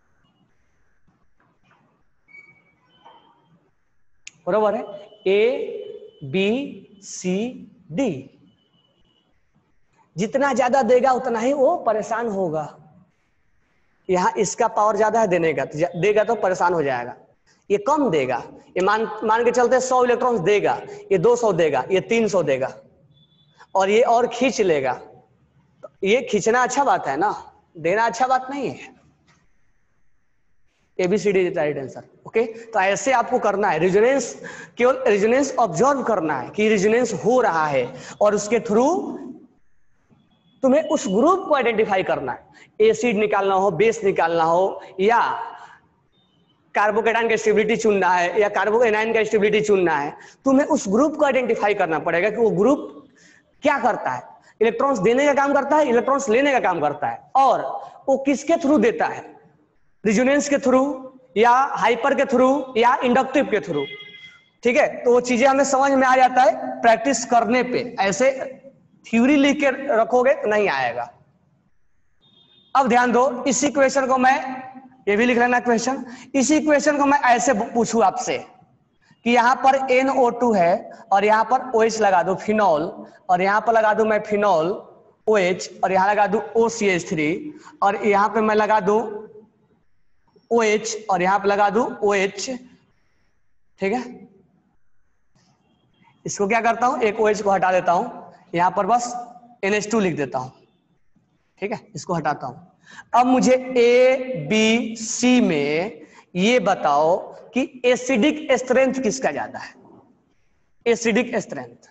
Speaker 1: बराबर है। ए बी सी डी, जितना ज्यादा देगा उतना ही वो परेशान होगा। यहां इसका पावर ज्यादा है देने का, तो देगा तो परेशान हो जाएगा। ये कम देगा, ये मान मान के चलते सौ इलेक्ट्रॉन्स देगा, ये दो सौ देगा, ये तीन सौ देगा, और ये और खींच लेगा। तो ये खींचना अच्छा बात है ना, देना अच्छा बात नहीं है। ABCD right answer, okay. तो ऐसे आपको करना है, रेजोनेंस केवल रेजोनेंस ऑब्जर्व करना है कि रेजोनेंस हो रहा है, और उसके थ्रू तुम्हें उस ग्रुप को आइडेंटिफाई करना है। एसिड निकालना हो, बेस निकालना हो, या कार्बोकेटाइन का स्टेबिलिटी चुनना है, या कार्बोएनाइन का स्टेबिलिटी चुनना है, तुम्हें उस ग्रुप को आइडेंटिफाई करना पड़ेगा कि वो ग्रुप क्या करता है। इलेक्ट्रॉन्स देने का काम करता है, इलेक्ट्रॉन्स लेने का काम करता है, और वो किसके थ्रू देता है, रेजोनेंस के थ्रू, या हाइपर के थ्रू, या इंडक्टिव के थ्रू, ठीक है। तो वो चीजें हमें समझ में आ जाता है प्रैक्टिस करने पे, ऐसे थ्योरी लिख के रखोगे तो नहीं आएगा। अब ध्यान दो, इसी क्वेश्चन को मैं, ये भी लिख लेना क्वेश्चन, इसी क्वेश्चन को मैं ऐसे पूछूं आपसे कि यहां पर एन ओ टू है, और यहां पर OH लगा दो फिनॉल, और यहां पर लगा दूं मैं फिनॉल OH, और यहां लगा दूं ओ सी एच थ्री, और यहां पे मैं लगा दूं OH, और यहां पे लगा दूं OH, ठीक है। इसको क्या करता हूं, एक OH को हटा देता हूं, यहां पर बस एन एच टू लिख देता हूं, ठीक है, इसको हटाता हूं। अब मुझे ए बी सी में ये बताओ कि एसिडिक स्ट्रेंथ किसका ज्यादा है। एसिडिक स्ट्रेंथ,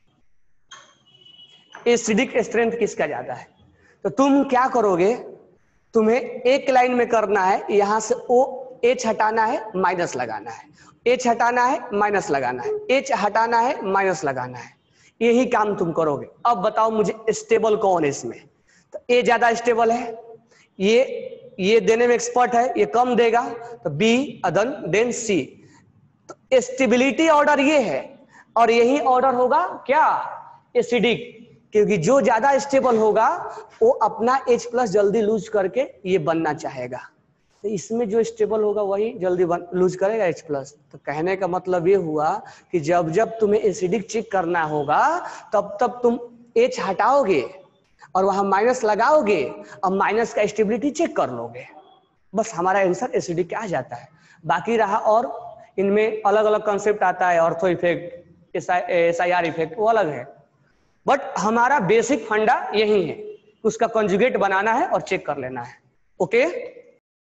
Speaker 1: एसिडिक स्ट्रेंथ किसका ज्यादा है। तो तुम क्या करोगे, तुम्हें एक लाइन में करना है, यहां से ओ H हटाना है, माइनस लगाना है, H हटाना है, माइनस लगाना है, H हटाना है, माइनस लगाना है, यही काम तुम करोगे। अब बताओ मुझे स्टेबल कौन है इसमें? तो A ज्यादा स्टेबल है, ये ये देने में एक्सपर्ट है, ये कम देगा, तो B अदन देन C। तो स्टेबिलिटी ऑर्डर ये है, और यही ऑर्डर होगा क्या? एसिडिक, क्योंकि जो ज्यादा स्टेबल होगा वो अपना H प्लस जल्दी लूज करके ये बनना चाहेगा, तो इसमें जो स्टेबल होगा वही जल्दी लूज करेगा H प्लस। तो कहने का मतलब ये हुआ कि जब जब तुम्हें एसिडिक चेक करना होगा तब तब तुम H हटाओगे और वहां माइनस लगाओगे और माइनस का स्टेबिलिटी चेक कर लोगे, बस हमारा आंसर एसिडिक आ जाता है। बाकी रहा और इनमें अलग अलग कंसेप्ट आता है, ortho effect, S I R effect, वो अलग है, बट हमारा बेसिक फंडा यही है, उसका कंजुगेट बनाना है और चेक कर लेना है। ओके।